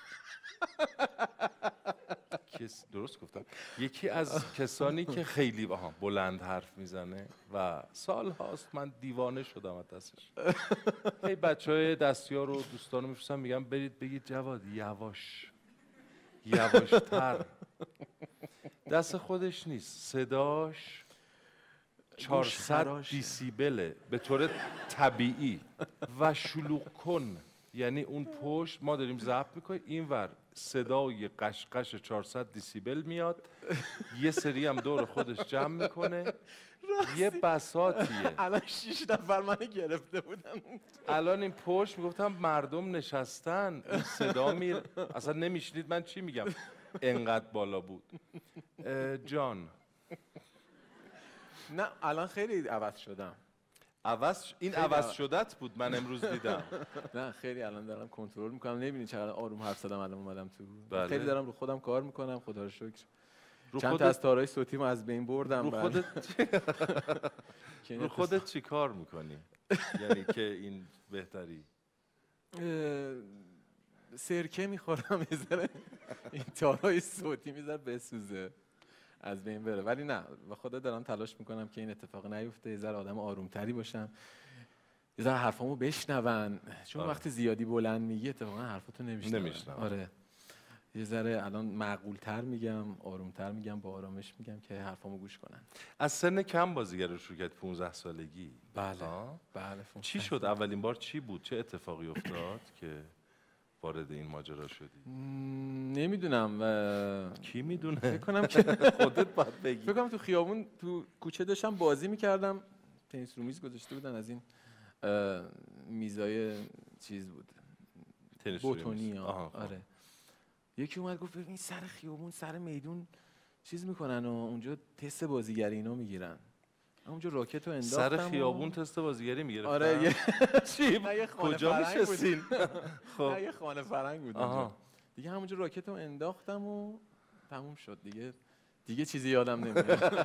کس درست گفتم، یکی از کسانی که خیلی باها بلند حرف میزنه و سال هاست من دیوانه شدم از دستش. هی بچه های دستیار و دوستانو میفرستم میگم برید بگید جواد یواش یواشتر. دست خودش نیست، صداش چهارصد دیسیبله به طور طبیعی و شلوغ کن. یعنی اون پشت ما داریم ضبط میکنیم، اینور صدای قشقش چهارصد دیسیبل میاد، یه سری هم دور خودش جمع میکنه. یه بساطیه. الان شیش نفر منو گرفته بودن. الان این پشت میگفتم مردم نشستن، این صدا میره، اصلا نمیشنید من چی میگم، انقدر بالا بود. جان نه الان خیلی عوض شدم. عوض این عوض شدت بود من امروز دیدم. نه خیلی الان دارم کنترل میکنم. نمیبینی چقدر آروم حرف زدم الان اومدم تو. بله. خیلی دارم رو خودم کار میکنم، خدا رو شکر. رو چند خودت... تا از تارای صوتیمو از بین بردم. رو خودت رو خودت چی کار میکنی؟ یعنی که این بهتری سرکه میخورم میذاره این تارای صوتی میذاره بسوزه از بین بره. ولی نه و خدا دارم تلاش میکنم که این اتفاق نیفته. یه ذره آدم آرومتری باشم، یه ذره حرفامو بشنون، چون آره. وقتی زیادی بلند میگی اتفاقا حرفاتو نمیشنون. نمیشنون. آره یه ذره الان معقول‌تر میگم، آرومتر میگم، با آرامش میگم که حرفامو گوش کنن. از سن کم بازیگر رو شروع کرد، پانزده سالگی؟ بله آه؟ بله. چی شد اولین بار؟ چی بود؟ چه اتفاقی افتاد که وارد این ماجرا شدی؟ نمیدونم. و... کی میدونه؟ فکر کنم که خودت باید بگی. فکر کنم تو خیابون تو کوچه داشتم بازی میکردم، تنیس رو میز گذاشته بودن، از این میزای چیز بود، تنیس روی میز. بوتونی. آها، آره. یکی اومد گفت ببین سر خیابون سر میدون چیز میکنن و اونجا تست بازیگری اینا میگیرن. اونجا راکت رو انداختم. سر خیابون و... تست بازیگری میگرفتن؟ آره. یه... چی؟ کجا میشستین؟ خب یه خانه فرنگ بود اونجا. دیگه همونجا راکت رو انداختم و تموم شد دیگه. دیگه چیزی یادم نمیاد.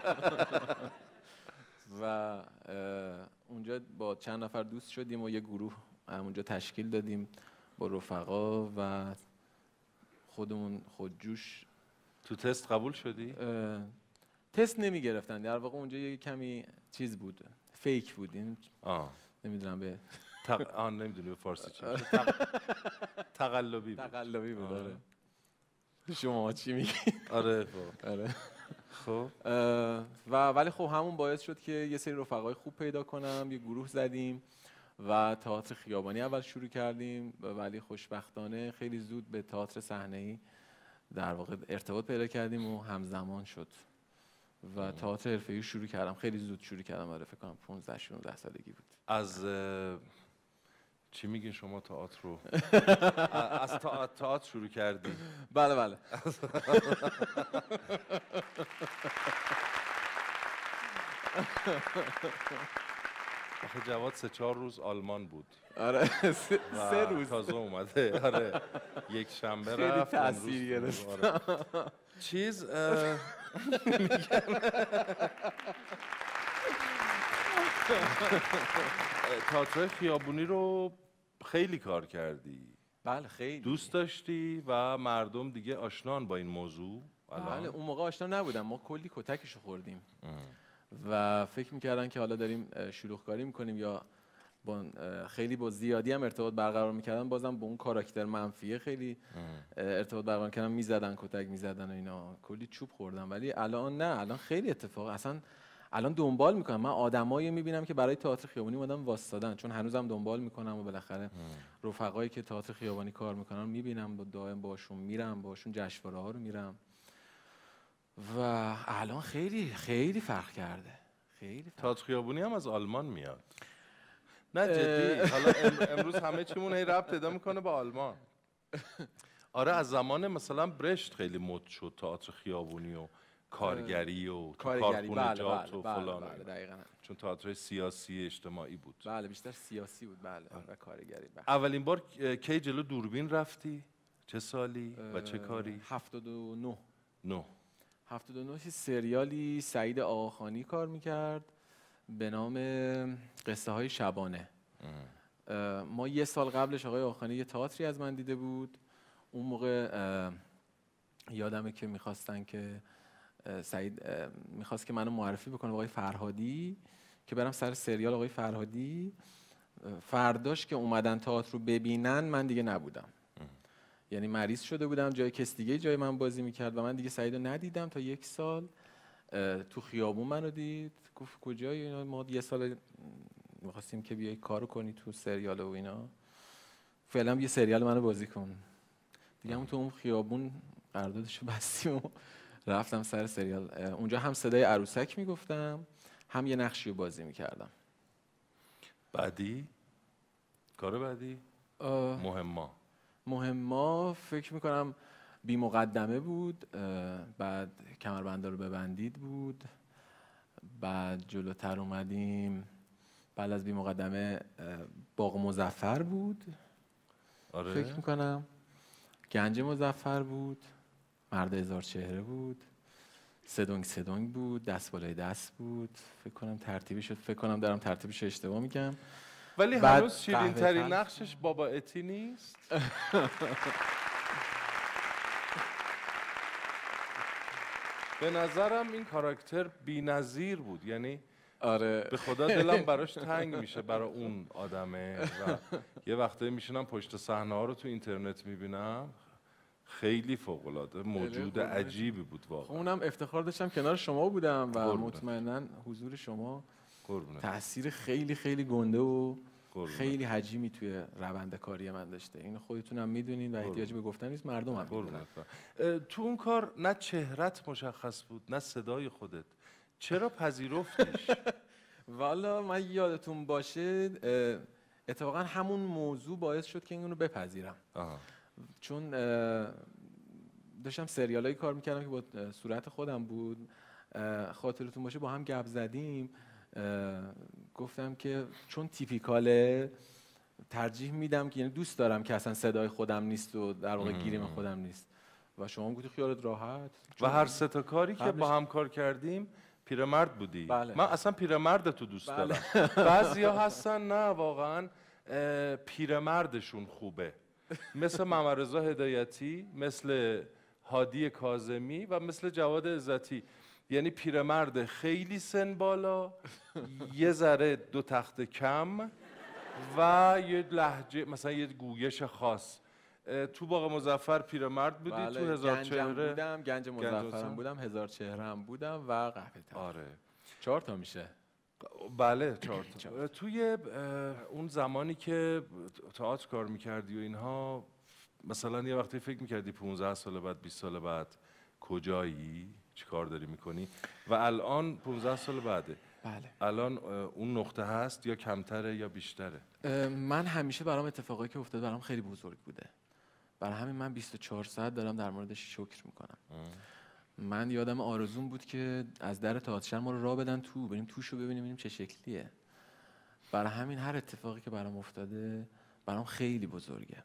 و اونجا با چند نفر دوست شدیم و یه گروه همونجا تشکیل دادیم با رفقا و خودمون خودجوش. تو تست قبول شدی؟ تست نمی گرفتن در واقع. اونجا یه کمی چیز بود، فیک بود. این آه نمیدونم به تق... آن نمیدونی به فارسی چی میشه. تق... تقلبی بود. تقلبی بود. آره. شما چی میگی؟ آره خب. آره. خب و ولی خب همون باعث شد که یه سری رفقای خوب پیدا کنم، یه گروه زدیم و تئاتر خیابانی اول شروع کردیم، ولی خوشبختانه خیلی زود به تئاتر صحنه‌ای در واقع ارتباط پیدا کردیم و همزمان شد و تئاتر حرفه‌ای شروع کردم. خیلی زود شروع کردم. آره فکر کنم پانزده شانزده سالگی بود. از چی میگین شما تئاتر رو؟ از تئاتر شروع کردی؟ بله بله. آخه جواد سه چهار روز آلمان بود. آره سه, سه روز تازه اومده. آره یک شنبه خیلی رفت. خیلی تاثیر گرفت. آره. چیز تئاتر خیابونی رو خیلی کار کردی. بله خیلی دوست داشتی و مردم دیگه آشنان با این موضوع. بله اون موقع آشنا نبودم، ما کلی کتکشو خوردیم و فکر میکردن که حالا داریم شلوغکاری میکنیم یا با خیلی با زیادی هم ارتباط برقرار میکردن، بازم با اون کاراکتر منفیه خیلی ارتباط برقرار کردن، میزدن کتک میزدن و اینا، کلی چوب خوردم. ولی الان نه، الان خیلی اتفاق اصلا الان دنبال میکنم. من آدمایی میبینم که برای تئاتر خیابانی اومدن واسطادن، چون هنوزم دنبال میکنم و بالاخره رفقایی که تئاتر خیابانی کار میکنن میبینم، با دائم باشون میرم، باشون جشنواره ها رو میرم و الان خیلی خیلی فرق کرده. خیلی تئاتر خیابانی هم از آلمان میاد. نه جدی، حالا امروز همه چیمون هی ربط پیدا میکنه به آلمان. آره از زمان مثلا برشت خیلی مد شد تئاتر خیابونی و کارگری و کارخونجات و فلان. بله دقیقاً. چون تئاتر سیاسی اجتماعی بود. بله بیشتر سیاسی بود. بله و کارگری. بله. اولین بار کی جلو دوربین رفتی؟ چه سالی و چه کاری؟ هفتاد و نه. نه. هفتاد و نه سریالی سعید آقاخانی کار میکرد به نام قصه های شبانه. ما یه سال قبلش آقای آقاخانی یه تئاتری از من دیده بود. اون موقع یادمه که میخواستن که سعید میخواست که منو معرفی بکنه آقای فرهادی که برم سر سریال آقای فرهادی. فرداش که اومدن تئاتر رو ببینن من دیگه نبودم، یعنی مریض شده بودم، جای کس دیگه جای من بازی میکرد و من دیگه سعید رو ندیدم تا یک سال. تو خیابون منو دید، گفت کجایی؟ اینا ما یه سال میخواستیم که بیای کارو کنی تو سریال و اینا، فعلا یه سریال منو بازی کن. دیگه همون تو اون خیابون قراردادشو بستیم و رفتم سر سریال. اونجا هم صدای عروسک میگفتم، هم یه نقشی رو بازی میکردم. بعدی؟ کار بعدی؟ مهمه مهمه فکر میکنم بی مقدمه بود، بعد کمربنده رو ببندید بود، بعد جلوتر اومدیم بعد از بی مقدمه باغ مظفر بود. آره. فکر میکنم گنج مظفر بود، مرد هزار چهره بود، سدونگ سدونگ بود، دست بالای دست بود. فکر کنم ترتیبی شد، فکر کنم دارم ترتیبش اشتباه میگم. ولی هنوز شیرین ترین نقشش بابا اتی نیست؟ به نظرم این کاراکتر بی‌نظیر بود، یعنی آره به خدا دلم براش تنگ میشه برای اون آدمه و یه وقتایی میشینم پشت صحنه ها رو تو اینترنت میبینم خیلی فوق‌العاده موجود عجیبی بود واقعا. اونم افتخار داشتم کنار شما بودم و قربونت. مطمئنا حضور شما قربونت. تأثیر خیلی خیلی گنده و قربونت. خیلی حجیمی توی روند کاری من داشته. اینو خودتون هم میدونین و احتیاجی به گفتن نیست، مردم هم میدونن. قربونت برم. اه، تو اون کار نه چهرت مشخص بود نه صدای خودت، چرا پذیرفتیش؟ والا من یادتون باشه اه، اتفاقا همون موضوع باعث شد که اینو بپذیرم. آها. چون اه، داشتم سریالایی کار میکردم که با اه، صورت خودم بود. اه، خاطرتون باشه با هم گپ زدیم، اه، گفتم که چون تیپیکاله ترجیح میدم که یعنی دوست دارم که اصلا صدای خودم نیست و در واقع گیریم خودم نیست و شما گفتی خیالت راحت. و هر سه تا کاری که قبلش- با هم کار کردیم پیرمرد بودی. بله. من اصلا پیرمرد تو دوست بله. دارم. بعضیا هستن نه واقعا اه، پیرمردشون خوبه، مثل ممرزا هدایتی، مثل هادی کاظمی و مثل جواد عزتی. یعنی پیرمرد خیلی سن بالا، یه ذره دو تخت کم و یه لهجه مثلا یه گویش خاص. اه، تو باغ مظفر پیرمرد بودی، بله، تو هزار گنجم چهره بودم، گنج مظفرم حسن. بودم، هزار چهرم بودم و قهوه تلخ. آره چهار تا میشه. بله چهار تا. توی اه، اون زمانی که تئاتر کار میکردی و اینها، مثلا یه وقتی فکر میکردی پانزده سال بعد بیست سال بعد کجایی چی کار داری میکنی و الان پانزده سال بعده، بله. الان اه، اون نقطه هست یا کمتره یا بیشتره؟ اه، من همیشه برام اتفاقایی که افتاد برام خیلی بزرگ بوده، برای همین من بیست و چهار ساعت دارم در موردش شکر میکنم. من یادم آرزوم بود که از در تئاتر ما رو راه بدن تو، بریم توش رو ببینیم ببینیم چه شکلیه. برای همین هر اتفاقی که برام افتاده برام خیلی بزرگه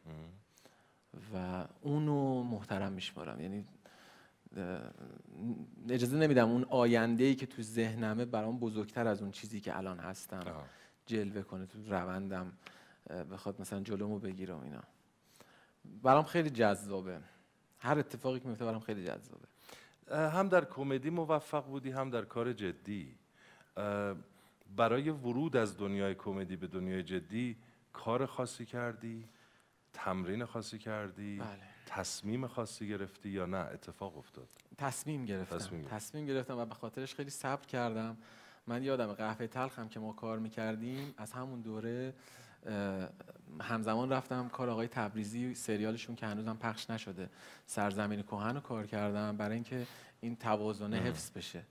و اونو محترم میشمارم. یعنی اه، اجازه نمیدم اون آینده‌ای که تو ذهنمه برام بزرگتر از اون چیزی که الان هستم آه. جلوه کنه تو روندم، اه، بخواد مثلا جلومو بگیره و اینا. برام خیلی جذابه، هر اتفاقی که میفته برام خیلی جذابه. اه، هم در کمدی موفق بودی هم در کار جدی. اه، برای ورود از دنیای کمدی به دنیای جدی کار خاصی کردی؟ تمرین خاصی کردی؟ بله. تصمیم خاصی گرفتی یا نه اتفاق افتاد؟ تصمیم گرفتم تصمیم تصمیم, گرفت. گرفتم و به خاطرش خیلی صبر کردم. من یادم قهوه تلخ هم که ما کار میکردیم از همون دوره اه، همزمان رفتم کار آقای تبریزی، سریالشون که هنوزم پخش نشده، سرزمین کهن رو کار کردم برای اینکه این توازن حفظ بشه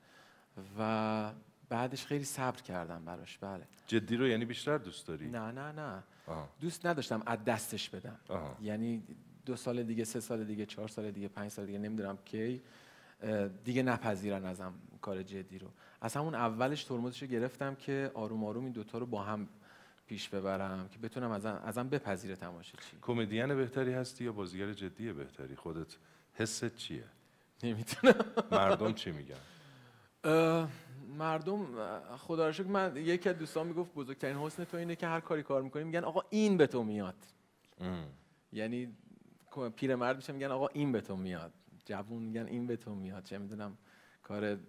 و بعدش خیلی صبر کردم براش. بله. جدی رو یعنی بیشتر دوست داری؟ نه نه نه آه. دوست نداشتم از دستش بدم. آها. یعنی دو سال دیگه، سه سال دیگه، چهار سال دیگه، پنج سال دیگه، نمیدونم کی اه، دیگه نپذیرن ازم کار جدی رو. از همون اولش ترمزش رو گرفتم که آروم آروم این دوتا رو با هم پیش ببرم که بتونم ازم, ازم بپذیره تماشاچی. کمدین بهتری هستی یا بازیگر جدی بهتری؟ خودت حست چیه؟ نمیتونم. مردم چی میگن؟ اه، مردم اه، خدا رو شکر، من یکی از دوستان میگفت بزرگترین حسن تو اینه که هر کاری کار میکنی میگن آقا این به تو میاد. ام. یعنی پیرمرد میشه میگن آقا این به تو میاد، جوون میگن این به تو میاد، چه میدونم کار اه،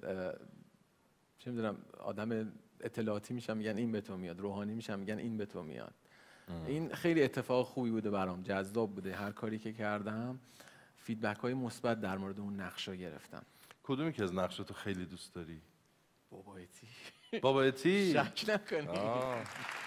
چه میدونم آدم اطلاعاتی میشم میگن این به تو میاد، روحانی میشم میگن این به تو میاد. ام. این خیلی اتفاق خوبی بوده برام، جذاب بوده. هر کاری که کردم فیدبک های مثبت در مورد اون نقشا گرفتم. کدومی که از نقشتو خیلی دوست داری؟ بابایتی. بابایتی؟ شک نکنی. آه.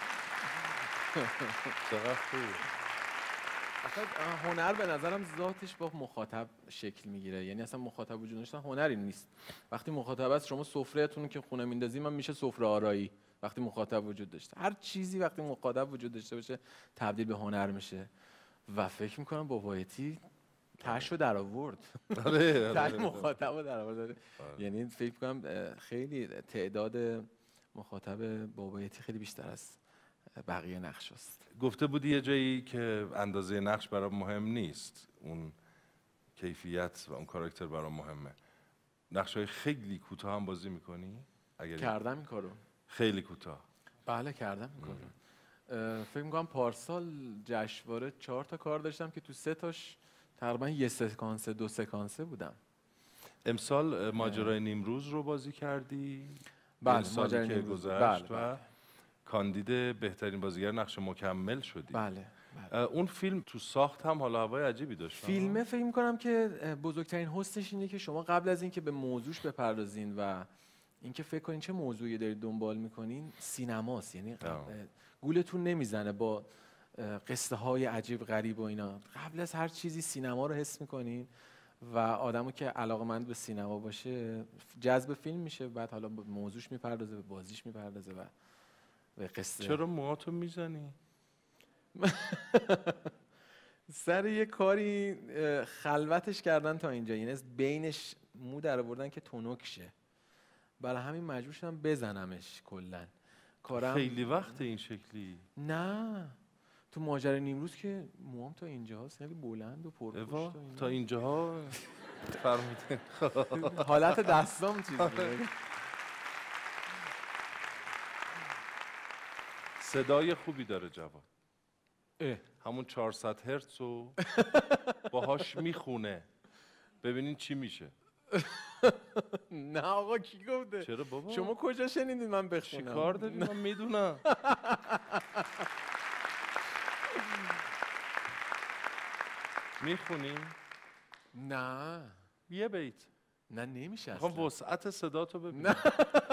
چقدر خوب. اصلا هنر به نظرم ذاتش با مخاطب شکل میگیره. یعنی اصلا مخاطب وجود داشتن هنری نیست. وقتی مخاطب است، شما سفرهتون که خونه میندازیم هم میشه سفره آرایی. وقتی مخاطب وجود داشته، هر چیزی وقتی مخاطب وجود داشته باشه تبدیل به هنر میشه. و فکر میکنم بابایتی تاش رو در آورد. آره تاش آره. مخاطب رو در آورد. آره. یعنی فکر میکنم خیلی تعداد مخاطب بابایتی خیلی بیشتر از بقیه نقش است. گفته بودی یه جایی که اندازه نقش برام مهم نیست، اون کیفیت و اون کاراکتر برام مهمه. نقش‌های خیلی کوتاه هم بازی میکنی؟ اگر کردم این کارو. خیلی کوتاه. بله کردم این کارو. فکر میکنم پارسال جشنواره چهار تا کار داشتم که تو سه تاش تقریبا یه سکانسه دو سکانسه بودم. امسال ماجرای نیمروز رو بازی کردی؟ بله، این سالی ماجرای که نیمروز. گذشت بله، و بله. کاندید بهترین بازیگر نقش مکمل شدی. بله. اون فیلم تو ساخت هم حالا هوای عجیبی داشت. فیلمه فکر می‌کنم که بزرگترین حسنش اینه که شما قبل از اینکه به موضوعش بپردازین و اینکه فکر کنین چه موضوعی دارید دنبال میکنین، سینماست. یعنی گولتون نمیزنه با قصه های عجیب غریب و اینا. قبل از هر چیزی سینما رو حس میکنین و آدمو که علاقه‌مند به سینما باشه جذب فیلم میشه، بعد حالا به موضوعش میپردازه، به بازیش میپردازه و به قصه. چرا موهاتو میزنی؟ سر یه کاری خلوتش کردن تا اینجا، یعنی از بینش مو در آوردن که تونک شه، برای همین مجبور شدم بزنمش. کلا کارم خیلی وقت این شکلی؟ نه، تو ماجرای نیمروز که موام تا اینجاست، خیلی بلند و پرپشت. تا اینجاها فرمودین. حالت دستام چیزی. صدای خوبی داره جواد. اه. همون چهارصد هرتز رو باهاش میخونه، ببینین چی میشه. نه آقا کی گفته؟ چرا بابا؟ شما کجا شنیدید من بخونم؟ چی کار داری؟ من میدونم. میخونی؟ نه یه بیت. نه نمیشه اصلا. اصلا وسعت صدا تو ببین. نه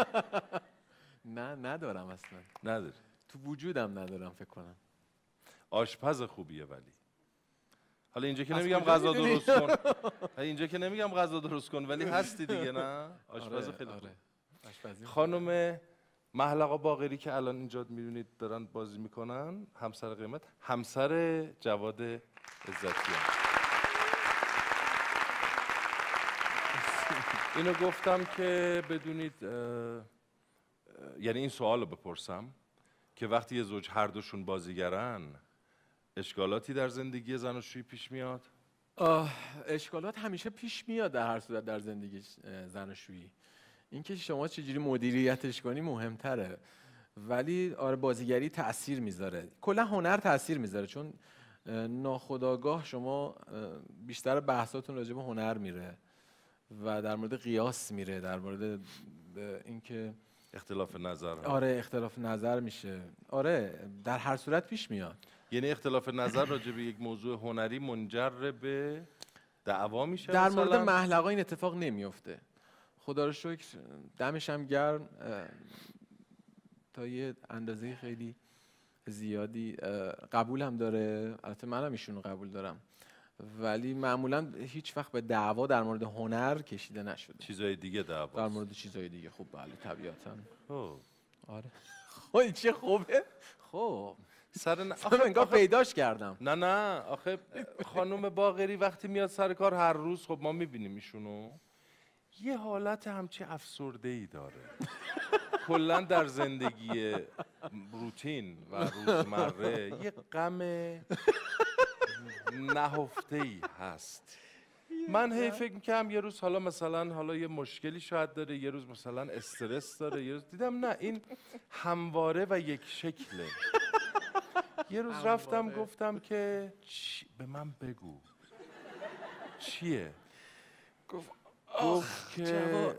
نه ندارم اصلا. نداری؟ تو وجودم ندارم فکر کنم. آشپز خوبیه ولی. حالا اینجا که نمیگم غذا درست کن. اینجا که نمیگم غذا درست کن ولی هستی دیگه. نه آشپز آره، خیلی آره. خوب. خانم محلقا باقری که الان اینجا میبینید دارن بازی میکنن، همسر قیمت، همسر جواد عزتی هم. اینو گفتم که بدونید، یعنی این سوال رو بپرسم که وقتی یه زوج هر دوشون بازیگرن اشکالاتی در زندگی زناشویی پیش میاد؟ اشکالات همیشه پیش میاد در هر صورت در زندگی زناشویی. اینکه شما چجوری مدیریتش کنی مهمتره، ولی آره بازیگری تأثیر میذاره، کلا هنر تأثیر میذاره، چون ناخودآگاه شما بیشتر بحثاتون راجع به هنر میره و در مورد قیاس میره، در مورد اینکه اختلاف نظر. آره اختلاف نظر میشه. آره در هر صورت پیش میاد. یعنی اختلاف نظر راجع به یک موضوع هنری منجر به دعوا میشه؟ در مورد محلقا این اتفاق نمیفته خدا رو شکر، دمش هم گرم، تا یه اندازه خیلی زیادی قبول هم داره. البته منم ایشونو قبول دارم، ولی معمولا هیچ وقت به دعوا در مورد هنر کشیده نشده. چیزای دیگه دعوا، در مورد چیزای دیگه. خب بله طبیعتاً. خب آره. خب چه خوبه. خب سر ن... آخه انگار پیداش کردم. نه نه آخه خانم باقری وقتی میاد سر کار هر روز، خب ما میبینیم ایشونو یه حالت همچی افسرده‌ای داره. کلا در زندگی روتین و روزمره یه غم نهفته‌ای هست. من هی فکر می‌کردم یه روز حالا مثلا حالا یه مشکلی شاید داره، یه روز مثلا استرس داره، یه روز دیدم نه این همواره و یک شکله. یه روز رفتم گفتم که چی؟ به من بگو چیه؟ گفت گفت که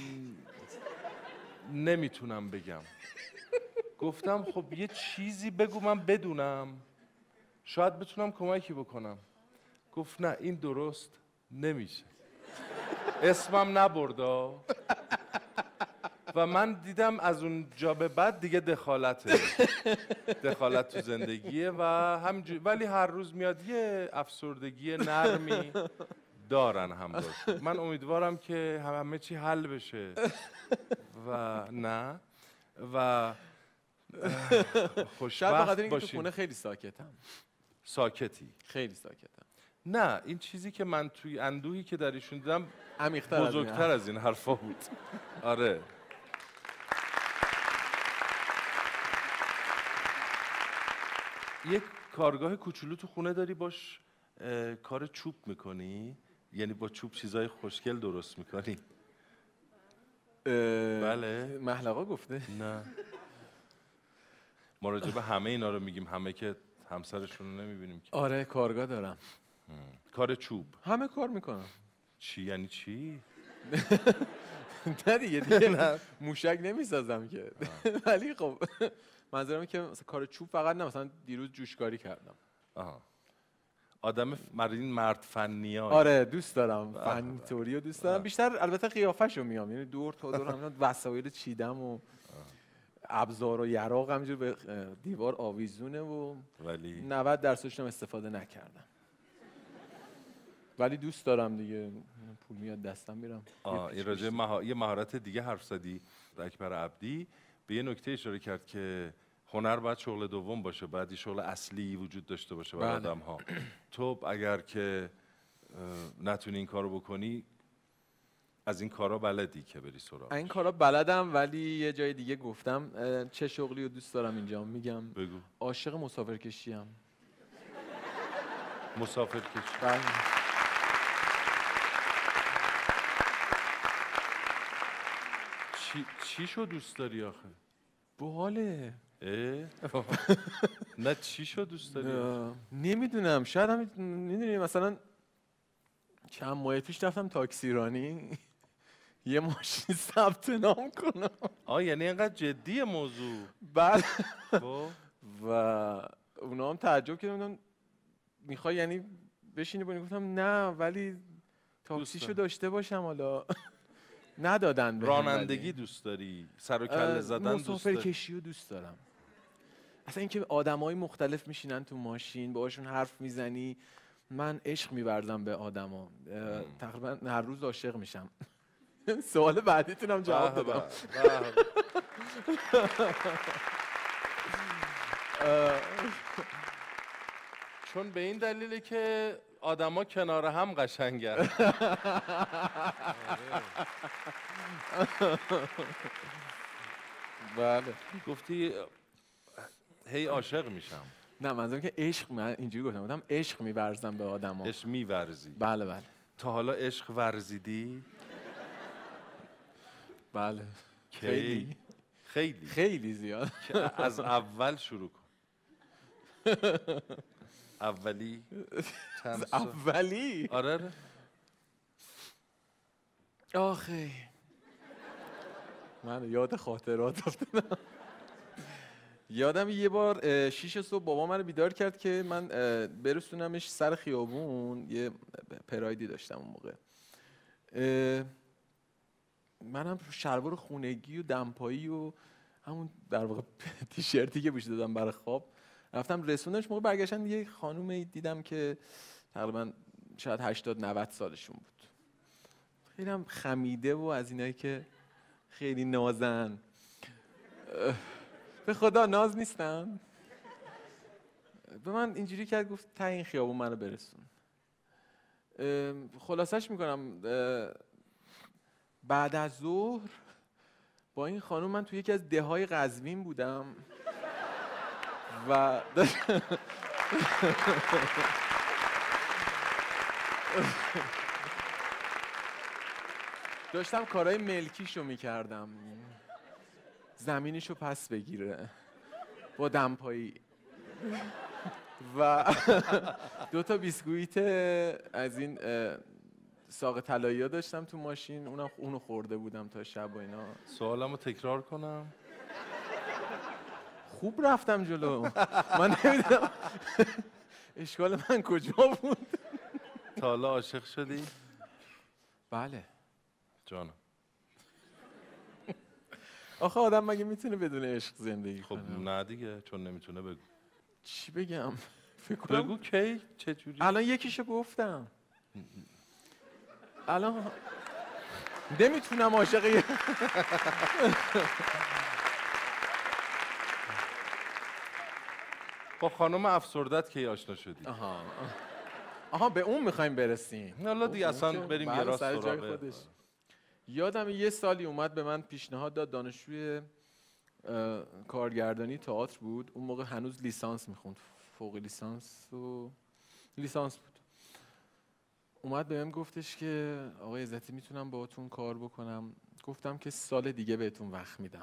نمیتونم بگم. گفتم خب یه چیزی بگو من بدونم، شاید بتونم کمکی بکنم. گفت نه این درست نمیشه. اسمم نبردا و من دیدم از اون جا به بعد دیگه دخالته، دخالت تو زندگیه و همینجوری، ولی هر روز میاد یه افسردگی نرمی دارن هم باشه. من امیدوارم که همه چی حل بشه و نه و خوشبخت بخاطر اینکه تو باشیم. خونه خیلی ساکتم. ساکتی؟ خیلی ساکتم. نه این چیزی که من توی اندوهی که در ایشون دیدم عمیق‌تر بزرگتر از این حرفا بود. آره یک کارگاه کوچولو تو خونه داری، باش کار چوب میکنی؟ یعنی با چوب چیزای خوشگل درست میکنی؟ بله. محلقا گفته؟ نه ما راجع به همه اینا رو میگیم، همه که همسرشون رو نمیبینیم که. آره کارگاه دارم. هم. کار چوب همه کار میکنم. چی یعنی چی؟ نه دیگه دیگه موشک نمیسازم که. ولی خب منظورم که مثلا کار چوب فقط نه، مثلا دیروز جوشکاری کردم. آها. آدم ف- مرین مرد فنیای. آره دوست دارم به فن به. توری رو دوست دارم بیشتر، البته قیافه‌شو میام، یعنی دور تا دور هم وسایل چیدم و ابزار و یراق همینجور به دیوار آویزونه و ولی نود درصدش هم استفاده نکردم، ولی دوست دارم دیگه، پول میاد دستم میرم. آه این راجع مها... یه مهارت دیگه حرف زدی. اکبر عبدی به یه نکته اشاره کرد که هنر باید شغل دوم باشه، باید یه شغل اصلی وجود داشته باشه برای بله. آدم ها. تو اگر که اه، نتونی این کارو بکنی، از این کارا بلدی که بری سراغ. این کارا بلدم، ولی یه جای دیگه گفتم اه، چه شغلی رو دوست دارم اینجا میگم. بگو. عاشق مسافرکشی ام. مسافر کشی. بله. چی چی شو دوست داری آخه؟ باحاله. اه؟ نه چی شو دوست داری؟ اه، نمیدونم، شاید هم میدونی مثلا چند ماه پیش رفتم تاکسیرانی یه ماشین ثبت نام کنم. آه یعنی اینقدر جدیه موضوع. بعد خب و اونا هم تعجب کردن، میخوای یعنی بشینی بونی؟ گفتم نه ولی تاکسیشو دوستم. داشته باشم. حالا ندادن بهم. رانندگی دوست داری؟ سر و کله زدن دوست مسافر داری؟ کشی رو دوست دارم. اصلا اینکه آدمای مختلف میشینن تو ماشین باهاشون حرف میزنی، من عشق می‌ورزم به آدما. تقریبا هر روز عاشق میشم. سوال بعدیتونم جواب به به، دادم. به به. اه، چون به این دلیله که آدما کنار هم قشنگن. بله. گفتی هی عاشق میشم. نه منظورم که عشق، من اینجوری گفتم گفتم عشق می‌ورزم به آدما. عشق میورزی. بله بله تا حالا عشق ورزیدی؟ بله. کی؟ خیلی خیلی خیلی زیاد. که از اول شروع کن. اولی چند سال؟ اولی آره آره. آخه من یاد خاطرات افتادم. یادم یه بار اه، شیش صبح بابا من بیدار کرد که من اه، برسونمش سر خیابون. یه پرایدی داشتم اون موقع. اه، منم شلوار خونگی و دمپایی و همون در واقع تیشرتی که پوشیده دادم برای خواب رفتم رسوندمش. موقع برگشتن یه خانومی دیدم که تقریبا شاید هشتاد نود سالشون بود. خیلی هم خمیده و از اینایی که خیلی نازن. اه، به خدا ناز نیستن. به من اینجوری کرد، گفت تا این خیابون منو برسون. اه، خلاصش میکنم بعد از ظهر با این خانم من توی یکی از دههای قزوین بودم و داشتم کارهای ملکیشو میکردم، زمینشو پس بگیره با دمپایی و دو تا بیسکویت از این ساق طلایی ها داشتم تو ماشین، اونم اونو خورده بودم تا شب و اینا. سوالمو تکرار کنم. خوب رفتم جلو. من نمیدونم اشکال من کجا بود. تا حالا عاشق شدی؟ بله. جانم. آخه آدم مگه میتونه بدون عشق زندگی خب کنه؟ نه دیگه، چون نمیتونه. بگو چی بگم؟ فکر کنم بگو کی چه جوری؟ الان یکیشو گفتم. الان نمیتونم عاشق یه- با خانم افسردت کی آشنا شدی؟ آها آها به اون میخوایم برسیم. حالا دیگه اون اصلا که بریم یه بله، راست سر جای سراغ. خودش. یادم یه سالی اومد به من پیشنهاد داد، دانشجوی اه، کارگردانی تئاتر بود. اون موقع هنوز لیسانس میخوند، فوق لیسانس و لیسانس بود. اومد بهم گفتش که آقای عزتی میتونم باهاتون کار بکنم؟ گفتم که سال دیگه بهتون وقت میدم،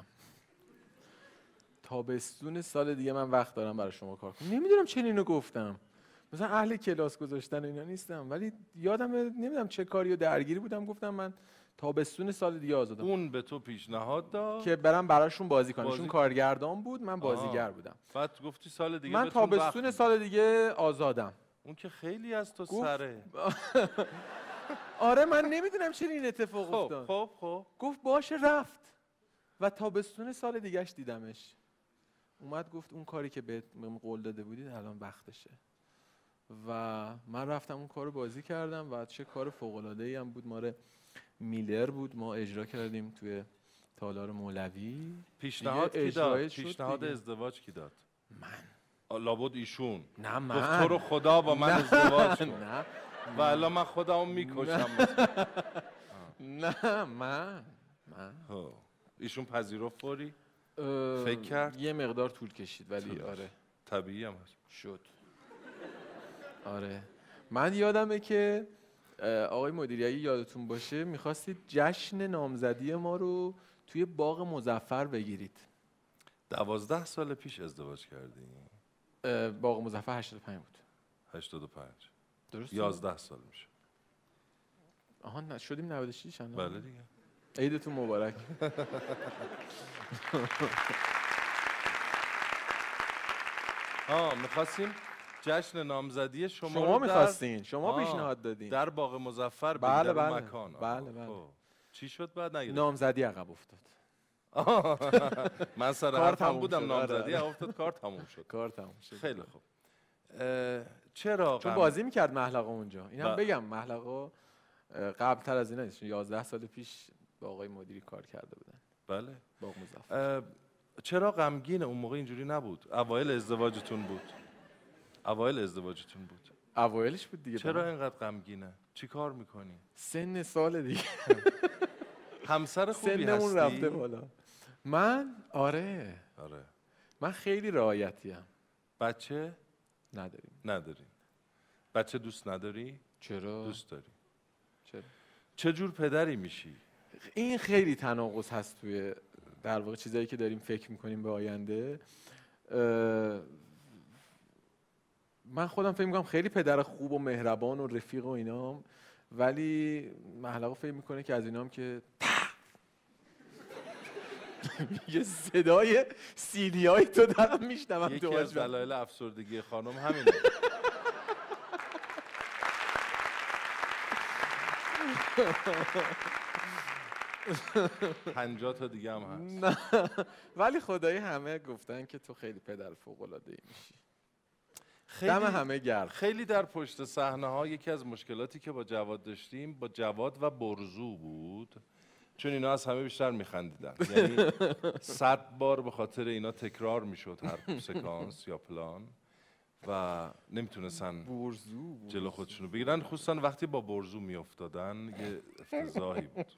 تابستون سال دیگه من وقت دارم برای شما کار کنم. نمیدونم چرا اینو گفتم، مثلا اهل کلاس گذاشتن اینا نیستم، ولی یادم نمیدونم چه کاری و درگیری بودم. گفتم من تابستون سال دیگه آزادم اون به تو پیشنهاد داد که برم براشون بازی کنم. بازی- ایشون کارگردان بود، من بازیگر آها. بودم. بعد گفتی سال دیگه من بهتون وقت تابستون میدم. سال دیگه آزادم. اون که خیلی از تو گفت- سره. آره من نمیدونم چرا این اتفاق خب افتاد. خب خب گفت باشه رفت و تابستون سال دیگهش دیدمش. اومد گفت اون کاری که بهت قول داده بودید الان وقتشه. و من رفتم اون کارو بازی کردم و چه کار فوق‌العاده‌ای هم بود. ماره میلر بود، ما اجرا کردیم توی تالار مولوی. پیشنهاد دیگه کی داد؟ اجرای شد پیشنهاد دیگه. ازدواج کی داد؟ من لابد ایشون. نه گفت من تو رو خدا با من نه. ازدواج کن. نه و الان من خودمو میکشم. نه من من خب. ایشون پذیرفت فوری؟ اه، فکر کرد؟ یه مقدار طول کشید ولی طول آره طبیعی هم هست. شد. آره من یادمه که اه، آقای مدیری اگه یادتون باشه میخواستید جشن نامزدی ما رو توی باغ مظفر بگیرید. دوازده سال پیش ازدواج کردی؟ اه، باغ مظفر هشتاد و پنج بود. هشتاد و پنج. درست؟ یازده سال میشه. آها نه شدیم نود و شش الان. بله دیگه. عیدتون مبارک. آه میخواستیم جشن نامزدی شما شما رو در- میخواستین، شما آه، پیشنهاد دادین. در باغ مظفر بله، بله بله. بله مکان. آه، بله، بله. خب. چی شد بعد نگیرد؟ نامزدی عقب افتاد. من سر کار حرفم تموم بودم شد. آره، نامزدی آره. افتاد کار تموم شد. کار تموم شد. خیلی خوب. اه، چرا چون غم- بازی میکرد محلقا اونجا. اینم ب- بگم محلقا قبل تر از این نیست. یازده سال پیش با آقای مدیری کار کرده بودن. بله. باغ مظفر. اه، چرا غمگین اون موقع اینجوری نبود؟ اوایل ازدواجتون بود. اوایل ازدواجتون بود. اوایلش بود دیگه. چرا دم. اینقدر غمگینه؟ چی کار میکنی؟ سن سال دیگه. همسر خوبی سنمون هستی؟ رفته بالا. من آره آره. من خیلی رعایتیم. بچه نداریم. نداری. بچه دوست نداری؟ چرا؟ دوست داری. چرا؟ چه جور پدری میشی؟ این خیلی تناقض هست توی در واقع چیزایی که داریم فکر میکنیم به آینده. اه، من خودم فکر میکنم خیلی پدر خوب و مهربان و رفیق و اینام، ولی محلقا فکر میکنه که از اینام که یه صدای سیلیایی تو دارم میشنوم یکی تو از آشپزخونه. دلایل افسردگی خانم همینه. پنجاه تا دیگه هم هست. نه ولی خدایی همه گفتن که تو خیلی پدر فوق العاده ای میشی. دم خیلی همه گرم. خیلی در پشت صحنه ها یکی از مشکلاتی که با جواد داشتیم با جواد و برزو بود، چون اینا از همه بیشتر میخندیدن. یعنی صد بار به خاطر اینا تکرار میشد هر سکانس یا پلان و نمیتونستن برزو جلو خودشونو بگیرن، خصوصا وقتی با برزو میافتادن یه افتضاحی بود.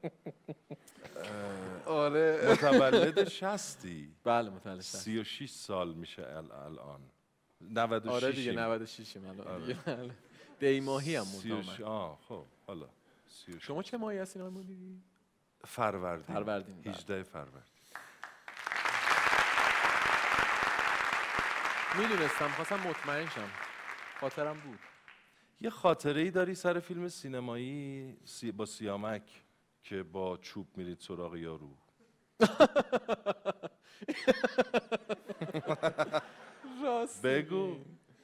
آره متولد شصتی، بله متولد شصت. سی و شش سال میشه ال- الان. نود و شش آره دیگه یم. نود و شش یم الان آره. دیگه. بله. دی ماهی هم سی و شش- منتها. آه خب حالا سی و شش. شما چه ماهی هستین آقای مدیری؟ فروردین. فروردین، بله. هجده فروردین. میدونستم، خواستم مطمئن شم. خاطرم بود. یه خاطره ای داری سر فیلم سینمایی سی... با سیامک که با چوب میرید سراغ یارو؟ راست بگو. میگی.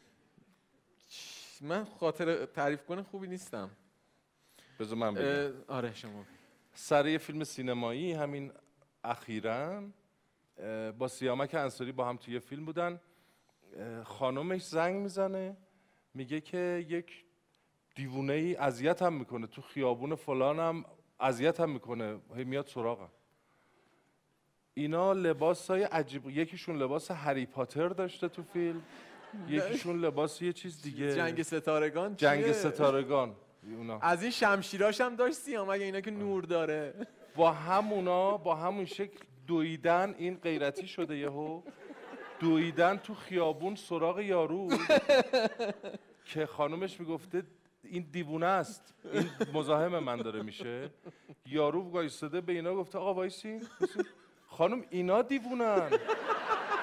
من خاطر تعریف کنه خوبی نیستم. بذار من بگم. اه، آره شما. سر یه فیلم سینمایی همین اخیراً اه، با سیامک انصاری با هم توی یه فیلم بودن. اه، خانومش زنگ میزنه میگه که یک دیوونه ای اذیت هم میکنه تو خیابون فلانم، اذیت هم میکنه، هی میاد سراغم. اینا لباسای عجیب، یکیشون لباس هری پاتر داشته تو فیلم، یکیشون لباس یه چیز دیگه، جنگ ستارگان جنگ چیه؟ ستارگان. اونا از این شمشیراش هم داشت سیام، اگه اینا که نور داره. با همونا با همون شکل دویدن، این غیرتی شده یهو دویدن تو خیابون سراغ یارو که خانومش میگفته این دیوونه است، این مزاحم من داره میشه. یارو وایساده به اینا گفته آقا وایسین وایسین. خانم اینا دیوونن.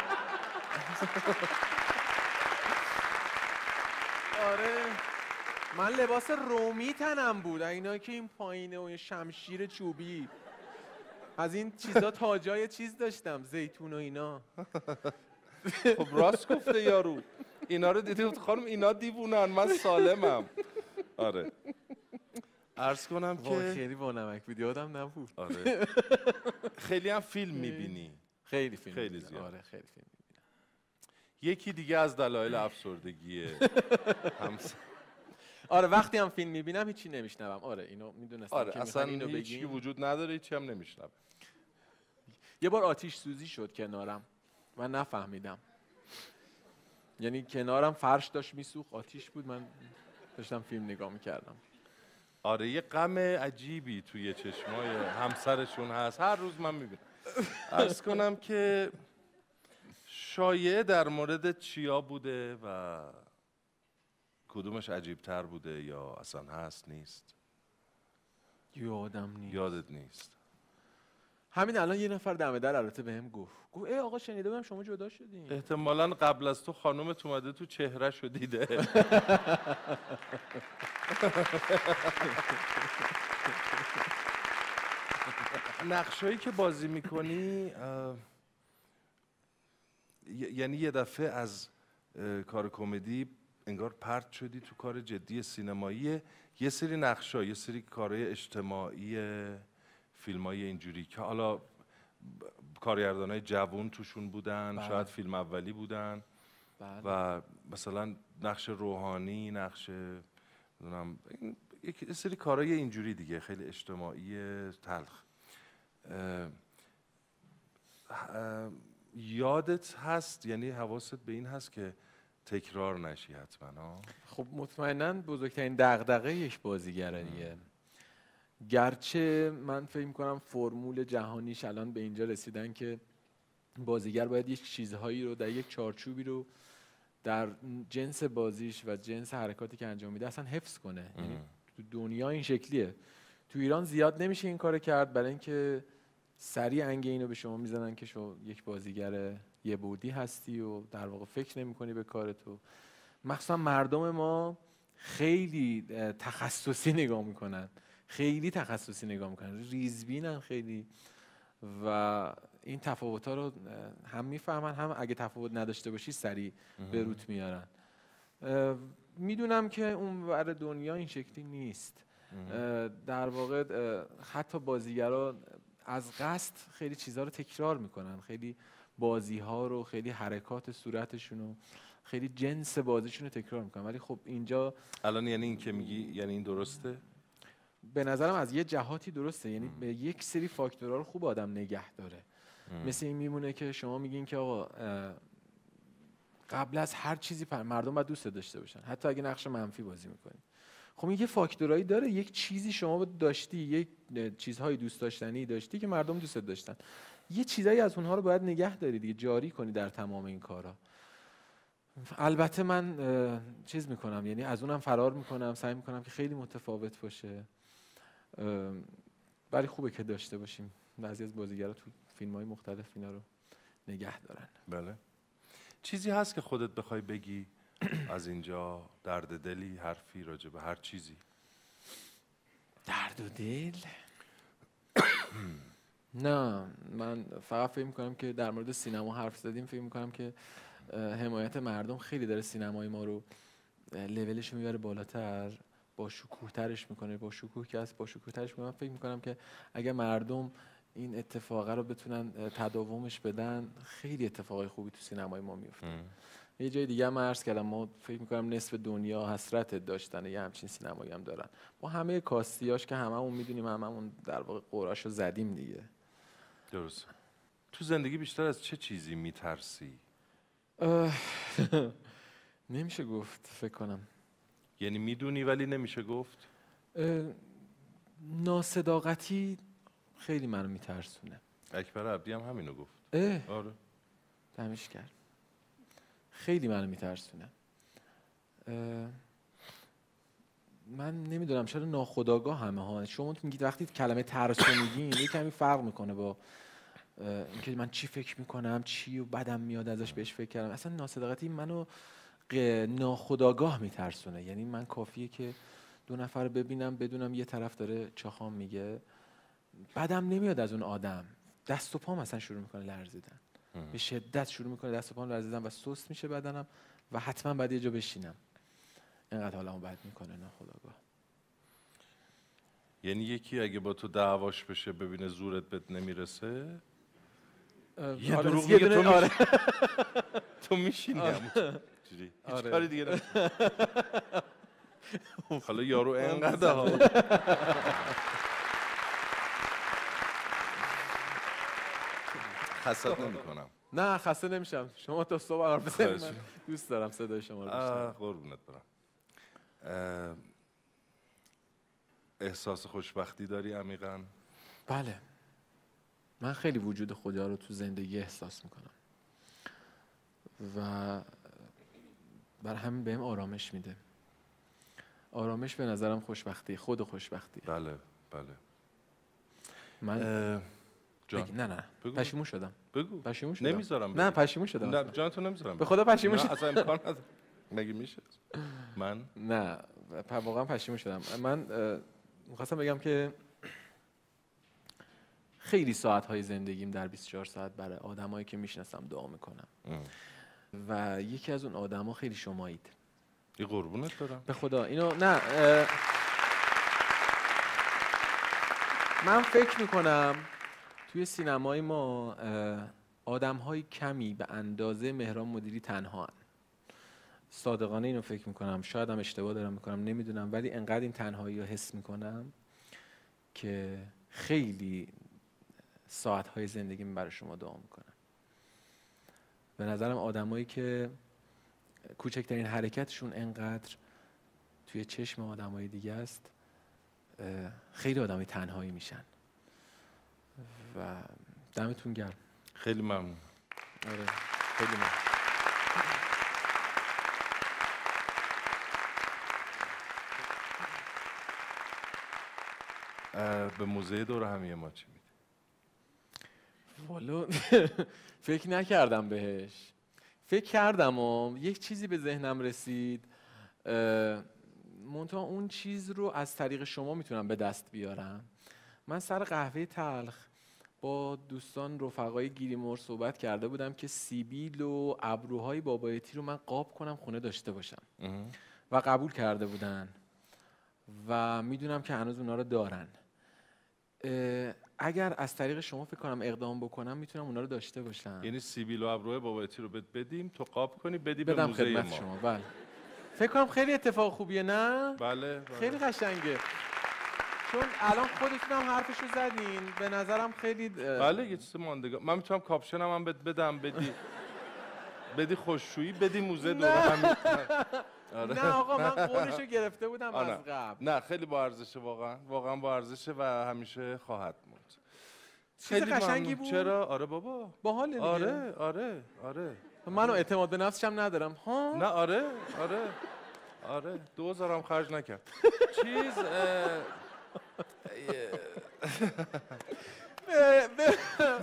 آره من لباس رومی تنم بود، اینا که این پایینه و این شمشیر چوبی، از این چیزا تاجای چیز داشتم، زیتون و اینا. خب راست گفته یارو، اینا رو دیدی بود خانم اینا دیوونن، من سالمم. آره عرض کنم که خیلی با نمک بود، یادم نبود. آره خیلی هم فیلم میبینی؟ خیلی فیلم خیلی می‌بینم. زیاد. آره خیلی فیلم می‌بینم. یکی دیگه از دلایل افسردگیه همس... آره وقتی هم فیلم میبینم هیچی نمیشنوم. آره اینو میدونستم آره که اصلا اینو هیچی بگیم. وجود نداره، هیچی هم نمیشنوم. یه بار آتیش سوزی شد کنارم، من نفهمیدم. یعنی کنارم فرش داشت میسوخت، آتیش بود، من داشتم فیلم نگاه میکردم. آره یه غم عجیبی توی چشمای همسرشون هست، هر روز من میبینم. عرض کنم که شایعه در مورد چیا بوده و کدومش عجیبتر بوده یا اصلا هست نیست؟ یادم نیست. یادت نیست؟ همین الان یه نفر دم در البته بهم گفت گفت ای آقا شنیده بودم شما جدا شدین. احتمالاً قبل از تو خانومت اومده تو چهرهشو دیده. نقشایی که بازی میکنی یعنی یه دفعه از کار کمدی انگار پرت شدی تو کار جدی سینمایی، یه سری نقشا، یه سری کارهای اجتماعی، فیلمای اینجوری که حالا کارگردانای جوون توشون بودن، بله. شاید فیلم اولی بودن. بله. و مثلا نقش روحانی، نقش نمیدونم یک سری کارهای اینجوری دیگه، خیلی اجتماعی تلخ. اه اه یادت هست، یعنی حواست به این هست که تکرار نشی حتما ها؟ خب مطمئناً بزرگترین دغدغه یک بازیگره دیگه. گرچه من فکر می‌کنم فرمول جهانیش الان به اینجا رسیدن که بازیگر باید یک چیزهایی رو در یک چارچوبی رو در جنس بازیش و جنس حرکاتی که انجام میده اصلا حفظ کنه. یعنی تو دنیا این شکلیه. تو ایران زیاد نمیشه این کارو کرد، برای اینکه سریع انگ اینو به شما میزنن که شما یک بازیگر یه بودی هستی و در واقع فکر نمی‌کنی به کارتو. مخصوصا مردم ما خیلی تخصصی نگاه میکنن، خیلی تخصصی نگاه میکنن، ریزبینن خیلی و این تفاوت‌ها رو هم میفهمن، هم اگه تفاوت نداشته باشی سریع به روت میارن. میدونم که اون ور دنیا این شکلی نیست. در واقع حتی بازیگرا از قصد خیلی چیزها رو تکرار میکنن، خیلی بازی‌ها رو، خیلی حرکات صورتشون رو، خیلی جنس بازیشون رو تکرار میکنن. ولی خب اینجا الان یعنی این که میگی یعنی این درسته؟ به نظرم از یه جهاتی درسته، یعنی به یک سری فاکتورها رو خوب آدم نگه داره. ام. مثل این میمونه که شما میگین که آقا قبل از هر چیزی مردم باید دوست داشته باشن، حتی اگه نقش منفی بازی میکنی. خب این یه فاکتورایی داره، یک چیزی شما داشتی، یک چیزهای دوست داشتنی داشتی که مردم دوست داشتن، یه چیزایی از اونها رو باید نگه داری دیگه، جاری کنی در تمام این کارا. البته من چیز میکنم، یعنی از اونم فرار میکنم، سعی میکنم که خیلی متفاوت باشه، ولی خوبه که داشته باشیم. بعضی از بازیگرا تو فیلم‌های مختلف اینا رو نگه دارن. بله. چیزی هست که خودت بخوای بگی از اینجا، درد دلی، حرفی راجع به هر چیزی؟ درد و دل؟ نه، من فقط فکر میکنم که در مورد سینما حرف زدیم، فکر میکنم که حمایت مردم خیلی داره سینمای ما رو لولش رو میبره بالاتر، با شکوه ترش میکنه، با شکوه که هست با شکوه ترش میکنه. من فکر میکنم که اگر مردم این اتفاقه رو بتونن تداومش بدن، خیلی اتفاقای خوبی تو سینمای ما میفته. یه جای دیگه هم عرض کردم، ما فکر میکنم نصف دنیا حسرت داشتن یه همچین سینمایی هم دارن، با همه کاستیاش که هممون میدونیم، هممون در واقع قراشو زدیم دیگه. درست. تو زندگی بیشتر از چه چیزی میترسی؟ نمیشه گفت، فکر کنم. یعنی میدونی ولی نمیشه گفت؟ ناصداقتی خیلی منو میترسونه. اکبر عبدی هم همینو گفت. اه. آره. دمش کرد. خیلی منو میترسونه. من نمیدونم چرا ناخودآگاه همه ها. شما میگید وقتی کلمه ترس رو میگین یه کمی فرق میکنه با اینکه من چی فکر میکنم، چی و بدم میاد ازش بهش فکر کردم. اصلا ناصداقتی منو ناخودآگاه میترسونه. یعنی من کافیه که دو نفر ببینم بدونم یه طرف داره چاخام میگه، بعدم نمیاد از اون آدم، دست و پام مثلا شروع میکنه لرزیدن، به شدت شروع میکنه دست و پام لرزیدن و سست میشه بدنم و حتما باید یه جا بشینم. اینقدر حالمو بد میکنه ناخودآگاه. یعنی یکی اگه با تو دعواش بشه ببینه زورت بهت نمیرسه، یه آره، دروغ یه میگه دونه- تو آره. تو میشینی همونجوری. هیچ آره. کاری دیگه نمی‌کنی. حالا یارو انقدر ها خستت نمی‌کنم. نه خسته نمیشم، شما تا صبح حرف بزنید، خواهش. من دوست دارم صدای شما رو آه، بشنوم. قربونت برم. اه، احساس خوشبختی داری عمیقاً؟ بله، من خیلی وجود خدا رو تو زندگی احساس میکنم و بر همین بهم آرامش میده. آرامش به نظرم خوشبختی، خود خوشبختی. بله بله. من اه، جان بگی- نه نه بگو. پشیمون شدم. بگو. پشیمون شدم. نمیذارم نه بگی. پشیمون شدم. نه اصلا. جان تو نمیذارم به بگی. خدا پشیمون نه شدم. اصلا امکان نداره. مگه میشه؟ من نه پ- واقعا پشیمون شدم. من اه، میخواستم بگم که خیلی ساعت‌های زندگیم در بیست و چهار ساعت برای آدمایی که میشناسم دعا میکنم ام. و یکی از اون آدما خیلی شمایید. یه قربونت دارم. به خدا اینو نه اه، من فکر میکنم توی سینمای ما آدم‌های کمی به اندازه مهران مدیری تنها هن. صادقانه اینو فکر میکنم، شاید هم اشتباه دارم میکنم نمیدونم، ولی انقدر این تنهایی رو حس میکنم که خیلی ساعت‌های زندگیم برای شما دعا میکنم. به نظرم آدمایی که کوچکترین حرکتشون انقدر توی چشم آدمای دیگه است، خیلی آدمای تنهایی میشن و دمتون گرم. خیلی ممنون. آره خیلی ممنون. اه، به موزه دور همی ما چی میدی؟ والا فکر نکردم بهش. فکر کردم و یک چیزی به ذهنم رسید، منتها اون چیز رو از طریق شما میتونم به دست بیارم. من سر قهوه تلخ با دوستان رفقای گیریمور صحبت کرده بودم که سیبیل و ابروهای بابایتی رو من قاب کنم خونه داشته باشم اه. و قبول کرده بودن و میدونم که هنوز اونا رو دارن. اگر از طریق شما فکر کنم اقدام بکنم میتونم اونا رو داشته باشم. یعنی سیبیل و ابروی بابایتی رو بد بدیم تو قاب کنی بدی به بدم موزه خدمت ما. شما. بله فکر کنم خیلی اتفاق خوبیه نه؟ بله, بله. خیلی قشنگه، چون الان خودتون هم حرفشو زدین، به نظرم خیلی بله یه چیز ماندگار. من میتونم کاپشنم هم بد بدم بدی بدی خوششویی بدی موزه دور هم. آره. نه آقا من قولشو گرفته بودم آره. از قبل. نه خیلی با ارزشه، واقعا واقعا با ارزشه و همیشه خواهد موند. چیز خیلی قشنگی ممنون. بود. چرا؟ آره بابا باحاله دیگه. آره آره آره منو اعتماد به نفسشم ندارم ها. نه آره آره آره دوزارم خرج نکرد. چیز اه... به به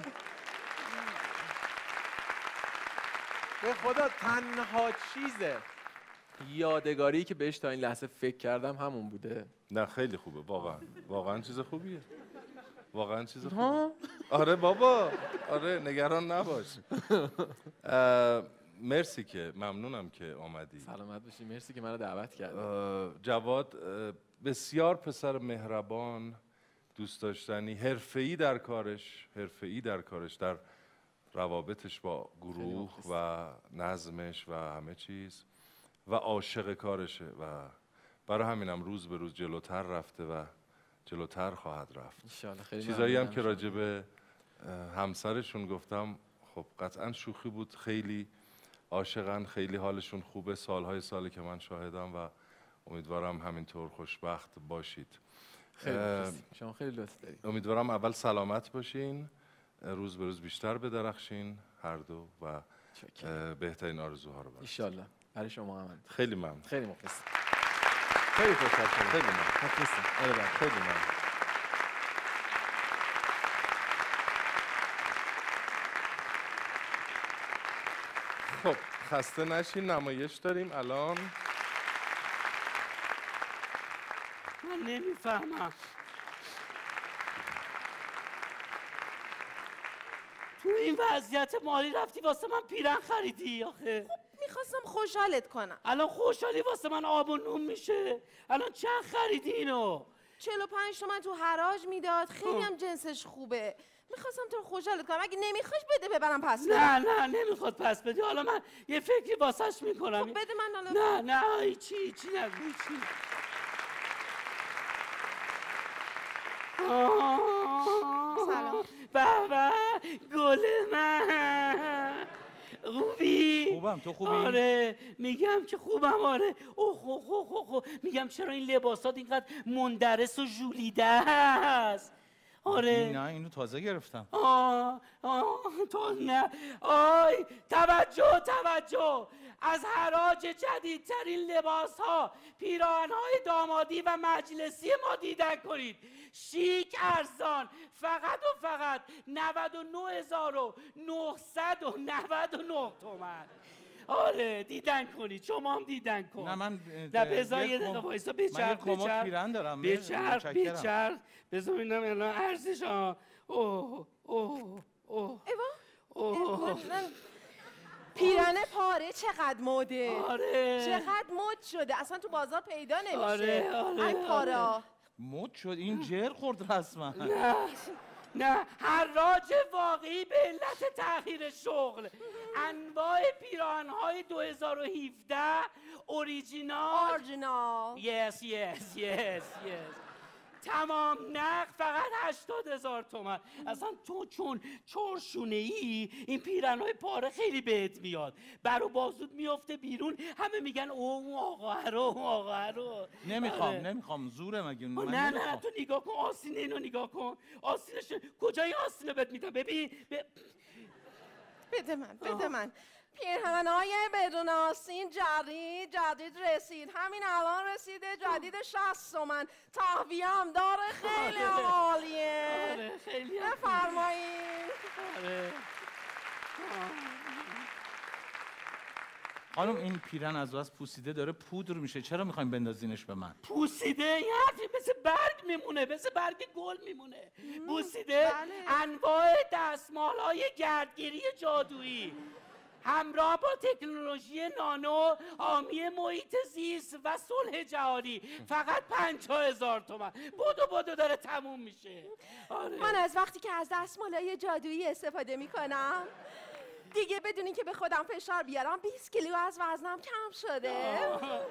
به خدا تنها چیزه یادگاری که بهش تا این لحظه فکر کردم همون بوده. نه خیلی خوبه واقعا واقعا چیز خوبیه واقعا چیز خوبیه. ها آره بابا آره نگران نباش. اه، مرسی که ممنونم که آمدی. سلامت باشی، مرسی که منو دعوت کردی. اه، جواد اه، بسیار پسر مهربان، دوست داشتنی، حرفه‌ای در کارش، حرفه‌ای در کارش، در روابطش با گروه و نظمش و همه چیز و عاشق کارشه و برای همینم روز به روز جلوتر رفته و جلوتر خواهد رفت. انشالله. خیلی چیزایی هم ممنونم. که راجع به همسرشون گفتم خب قطعا شوخی بود، خیلی عاشقن، خیلی حالشون خوبه، سالهای سالی که من شاهدم و امیدوارم همینطور خوشبخت باشید. خیلی اه، مخلصی. شما خیلی لطف دارید. امیدوارم اول سلامت باشین، روز به روز بیشتر بدرخشین هر دو و شکرم. اه، بهترین آرزوها رو برسید. انشالله برای شما هم. خیلی ممنون. خیلی مخلصم. خیلی خوشحال شدم. خیلی ممنون. مخلصم. آره بله. خیلی ممنون. خب خسته نشین، نمایش داریم الان. من نمیفهمم تو این وضعیت مالی رفتی واسه من پیرن خریدی آخه؟ میخواستم خوشحالت کنم. الان خوشحالی واسه من آب و نون میشه. الان چند خریدی اینو؟ چهل و پنج تومن تو حراج میداد، خیلی هم جنسش خوبه. میخواستم تو رو خوشحالت کنم، اگه نمیخواش بده ببرم پس بدم. نه نه نمیخواد پس بدی. حالا من یه فکری واسش میکنم. خب بده من حالا. نه نه هیچی هیچی نگو هیچی. سلام. بابا گل من خوبی؟ خوبم، تو خوبی؟ آره میگم که خوبم. آره اوه اوه اوه اوه میگم چرا این لباسات اینقدر مندرس و ژولیده است؟ آره نه اینو تازه گرفتم. آه آه تو نه. آی توجه توجه، از حراج جدیدترین لباس ها، پیراهن های دامادی و مجلسی ما دیدن کنید. شیک ارزان، فقط و فقط نود و نه هزار و نهصد و نود و نه تومن. آره دیدن کنید، شما هم دیدن کن. نه من نه بذار یه دقیقه وایسا. من یه بچرخ کمد پیرن دارم. بچرخ بچرخ بذار ببینم الان ارزش. ها اوه اوه اوه ایوا اوه پیرن پاره چقدر مده. آره چقدر مد شده، اصلا تو بازار پیدا نمیشه. آره آره این پاره ها. مد شد، این جر خورد رسما. نه نه حراج واقعی به علت تأخیر شغل. انواع پیراهن‌های دو هزار و هفده اوریجینال. اورجینال. یس یس یس یس تمام نقد فقط هشتاد هزار تومن. اصلا تو چون چارشونه ای این پیرنهای پاره خیلی بهت میاد. بر و بازود میافته بیرون، همه میگن او اون آقا رو اون آقا رو. نمیخوام آره. نمیخوام زوره مگه؟ نه نه نه تو نگاه کن آستین اینو نگاه کن. آستینش کجای آستینو بهت میدم ببین ب... بده من بده من پیرهن‌های بدون آستین جدید جدید رسید، همین الان رسیده، جدید شصت تومن، تهویه هم داره، خیلی عالیه. آره خیلی هم بفرمایید. آره خانم این پیرن از بس پوسیده داره پودر میشه، چرا میخوایم بندازینش به من؟ پوسیده؟ این حرفی مثل برگ میمونه، مثل برگ گل میمونه. پوسیده؟ بله. انواع دستمال های گردگیری جادویی همراه با تکنولوژی نانو، حامی محیط زیست و صلح جهانی، فقط پنجاه هزار تومن. بدو بدو داره تموم میشه. آره. من از وقتی که از دستمالای جادویی استفاده میکنم دیگه بدون اینکه به خودم فشار بیارم بیست کیلو از وزنم کم شده.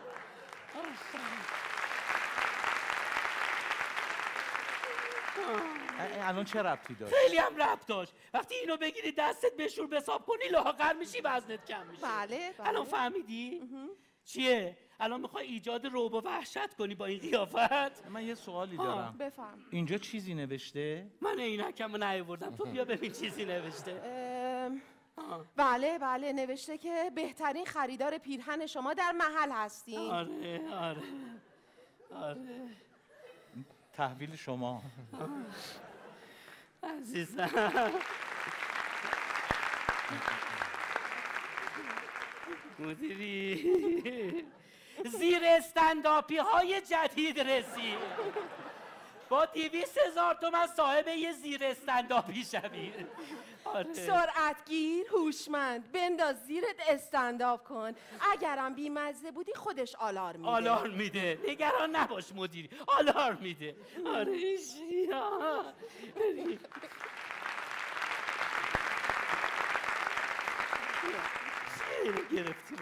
الان چه ربطی داره؟ خیلی هم ربط داشت. وقتی اینو بگیری دستت بشور بساب کنی لاغر میشی، وزنت کم میشه. بله بله. الان فهمیدی؟ چیه؟ الان میخوای ایجاد رعب و وحشت کنی با این قیافت؟ من یه سوالی آه. دارم. بفهم. اینجا چیزی نوشته؟ من عینکمو نیاوردم، تو بیا ببین چیزی نوشته. ام، آه. بله بله نوشته که بهترین خریدار پیرهن شما در محل هستیم. آره آره آره تحویل شما. عزیزم مدیری زیر استنداپی های جدید رسید. با دیویس هزار تومن صاحب یه زیر استنداپی شوید. آره. سرعتگیر، هوشمند، بنداز زیرت استنداپ کن. اگرم بیمزه بودی خودش آلارم میده. آلارم میده. نگران نباش مدیری، آلارم میده. آره ایشیا بریم. گرفتی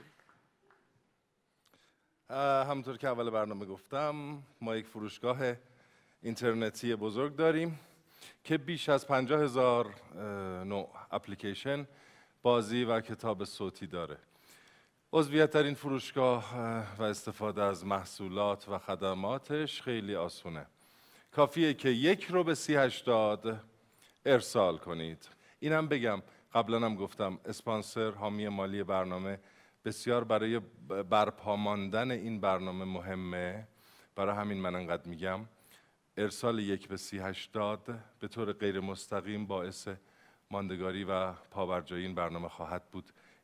همونطور که اول برنامه گفتم ما یک فروشگاه اینترنتی بزرگ داریم که بیش از پنجاه هزار نوع اپلیکیشن، بازی و کتاب صوتی داره. عضویت در این فروشگاه و استفاده از محصولات و خدماتش خیلی آسونه. کافیه که یک رو به سی هشتاد ارسال کنید. اینم بگم، قبلا هم گفتم اسپانسر، حامی مالی برنامه بسیار برای برپا ماندن این برنامه مهمه. برای همین من انقدر میگم. ارسال یک به سی هشتاد به طور غیر مستقیم باعث ماندگاری و پابرجایی این برنامه خواهد بود.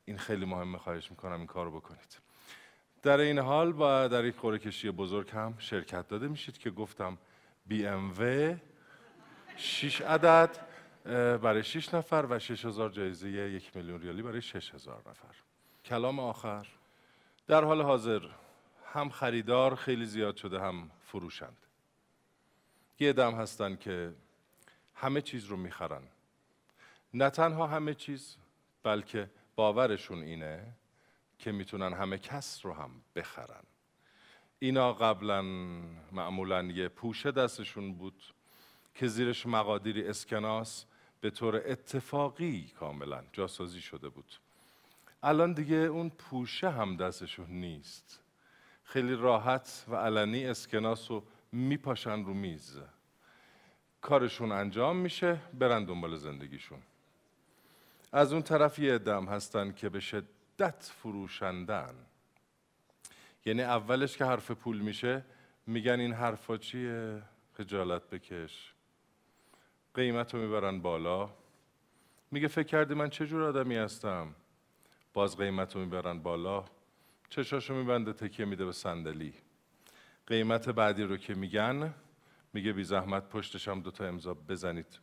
این خیلی مهمه، خواهش میکنم این کار رو بکنید. در این حال با در یک قرعه کشی بزرگ هم شرکت داده میشید که گفتم بی ام و شش عدد برای شش نفر و شش هزار جایزه یک میلیون ریالی برای شش هزار نفر. کلام آخر، در حال حاضر هم خریدار خیلی زیاد شده هم فروشند. یه عده‌ام هستن که همه چیز رو میخرن، نه تنها همه چیز بلکه باورشون اینه که میتونن همه کس رو هم بخرن. اینا قبلا معمولا یه پوشه دستشون بود که زیرش مقادیری اسکناس به طور اتفاقی کاملا جاسازی شده بود. الان دیگه اون پوشه هم دستشون نیست، خیلی راحت و علنی اسکناس رو میپاشن رو میز، کارشون انجام میشه، برن دنبال زندگیشون. از اون طرف یه عده‌ام هستن که به شدت فروشندن، یعنی اولش که حرف پول میشه میگن این حرفا چیه، خجالت بکش، قیمت رو میبرن بالا. میگه فکر کردی من چه جور آدمی هستم، باز قیمت رو میبرن بالا، چشاشو میبنده تکیه میده به صندلی. قیمت بعدی رو که میگن میگه بی زحمت پشتش هم دوتا امضا بزنید.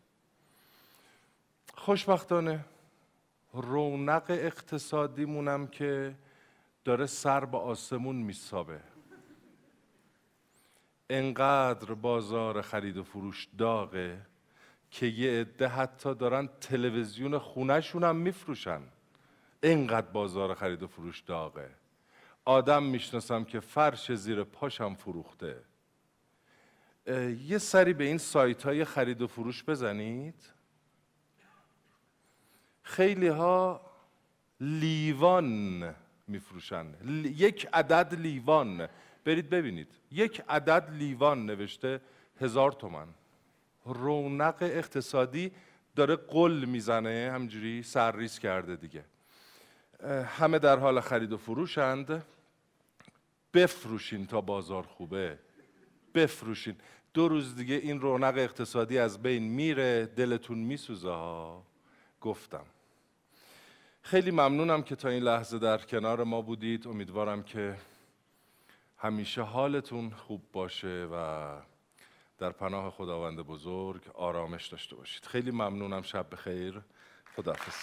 خوشبختانه رونق اقتصادیمونم که داره سر با آسمون میسابه. انقدر بازار خرید و فروش داغه که یه عده حتی دارن تلویزیون خونه‌شون هم میفروشن. انقدر بازار خرید و فروش داغه. آدم میشناسم که فرش زیر پاشم فروخته. یه سری به این سایت های خرید و فروش بزنید، خیلی ها لیوان میفروشن. یک عدد لیوان، برید ببینید، یک عدد لیوان نوشته هزار تومن. رونق اقتصادی داره قل میزنه، همجوری سرریز کرده دیگه. همه در حال خرید و فروشند. بفروشین تا بازار خوبه، بفروشین. دو روز دیگه این رونق اقتصادی از بین میره، دلتون میسوزه ها. گفتم خیلی ممنونم که تا این لحظه در کنار ما بودید. امیدوارم که همیشه حالتون خوب باشه و در پناه خداوند بزرگ آرامش داشته باشید. خیلی ممنونم. شب بخیر. خداحافظ.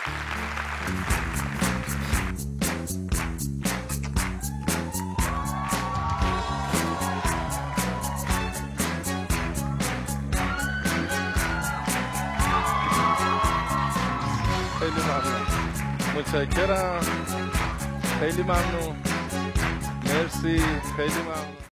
خیلی ممنون. متشکرم. خیلی ممنون. مرسی. خیلی ممنون.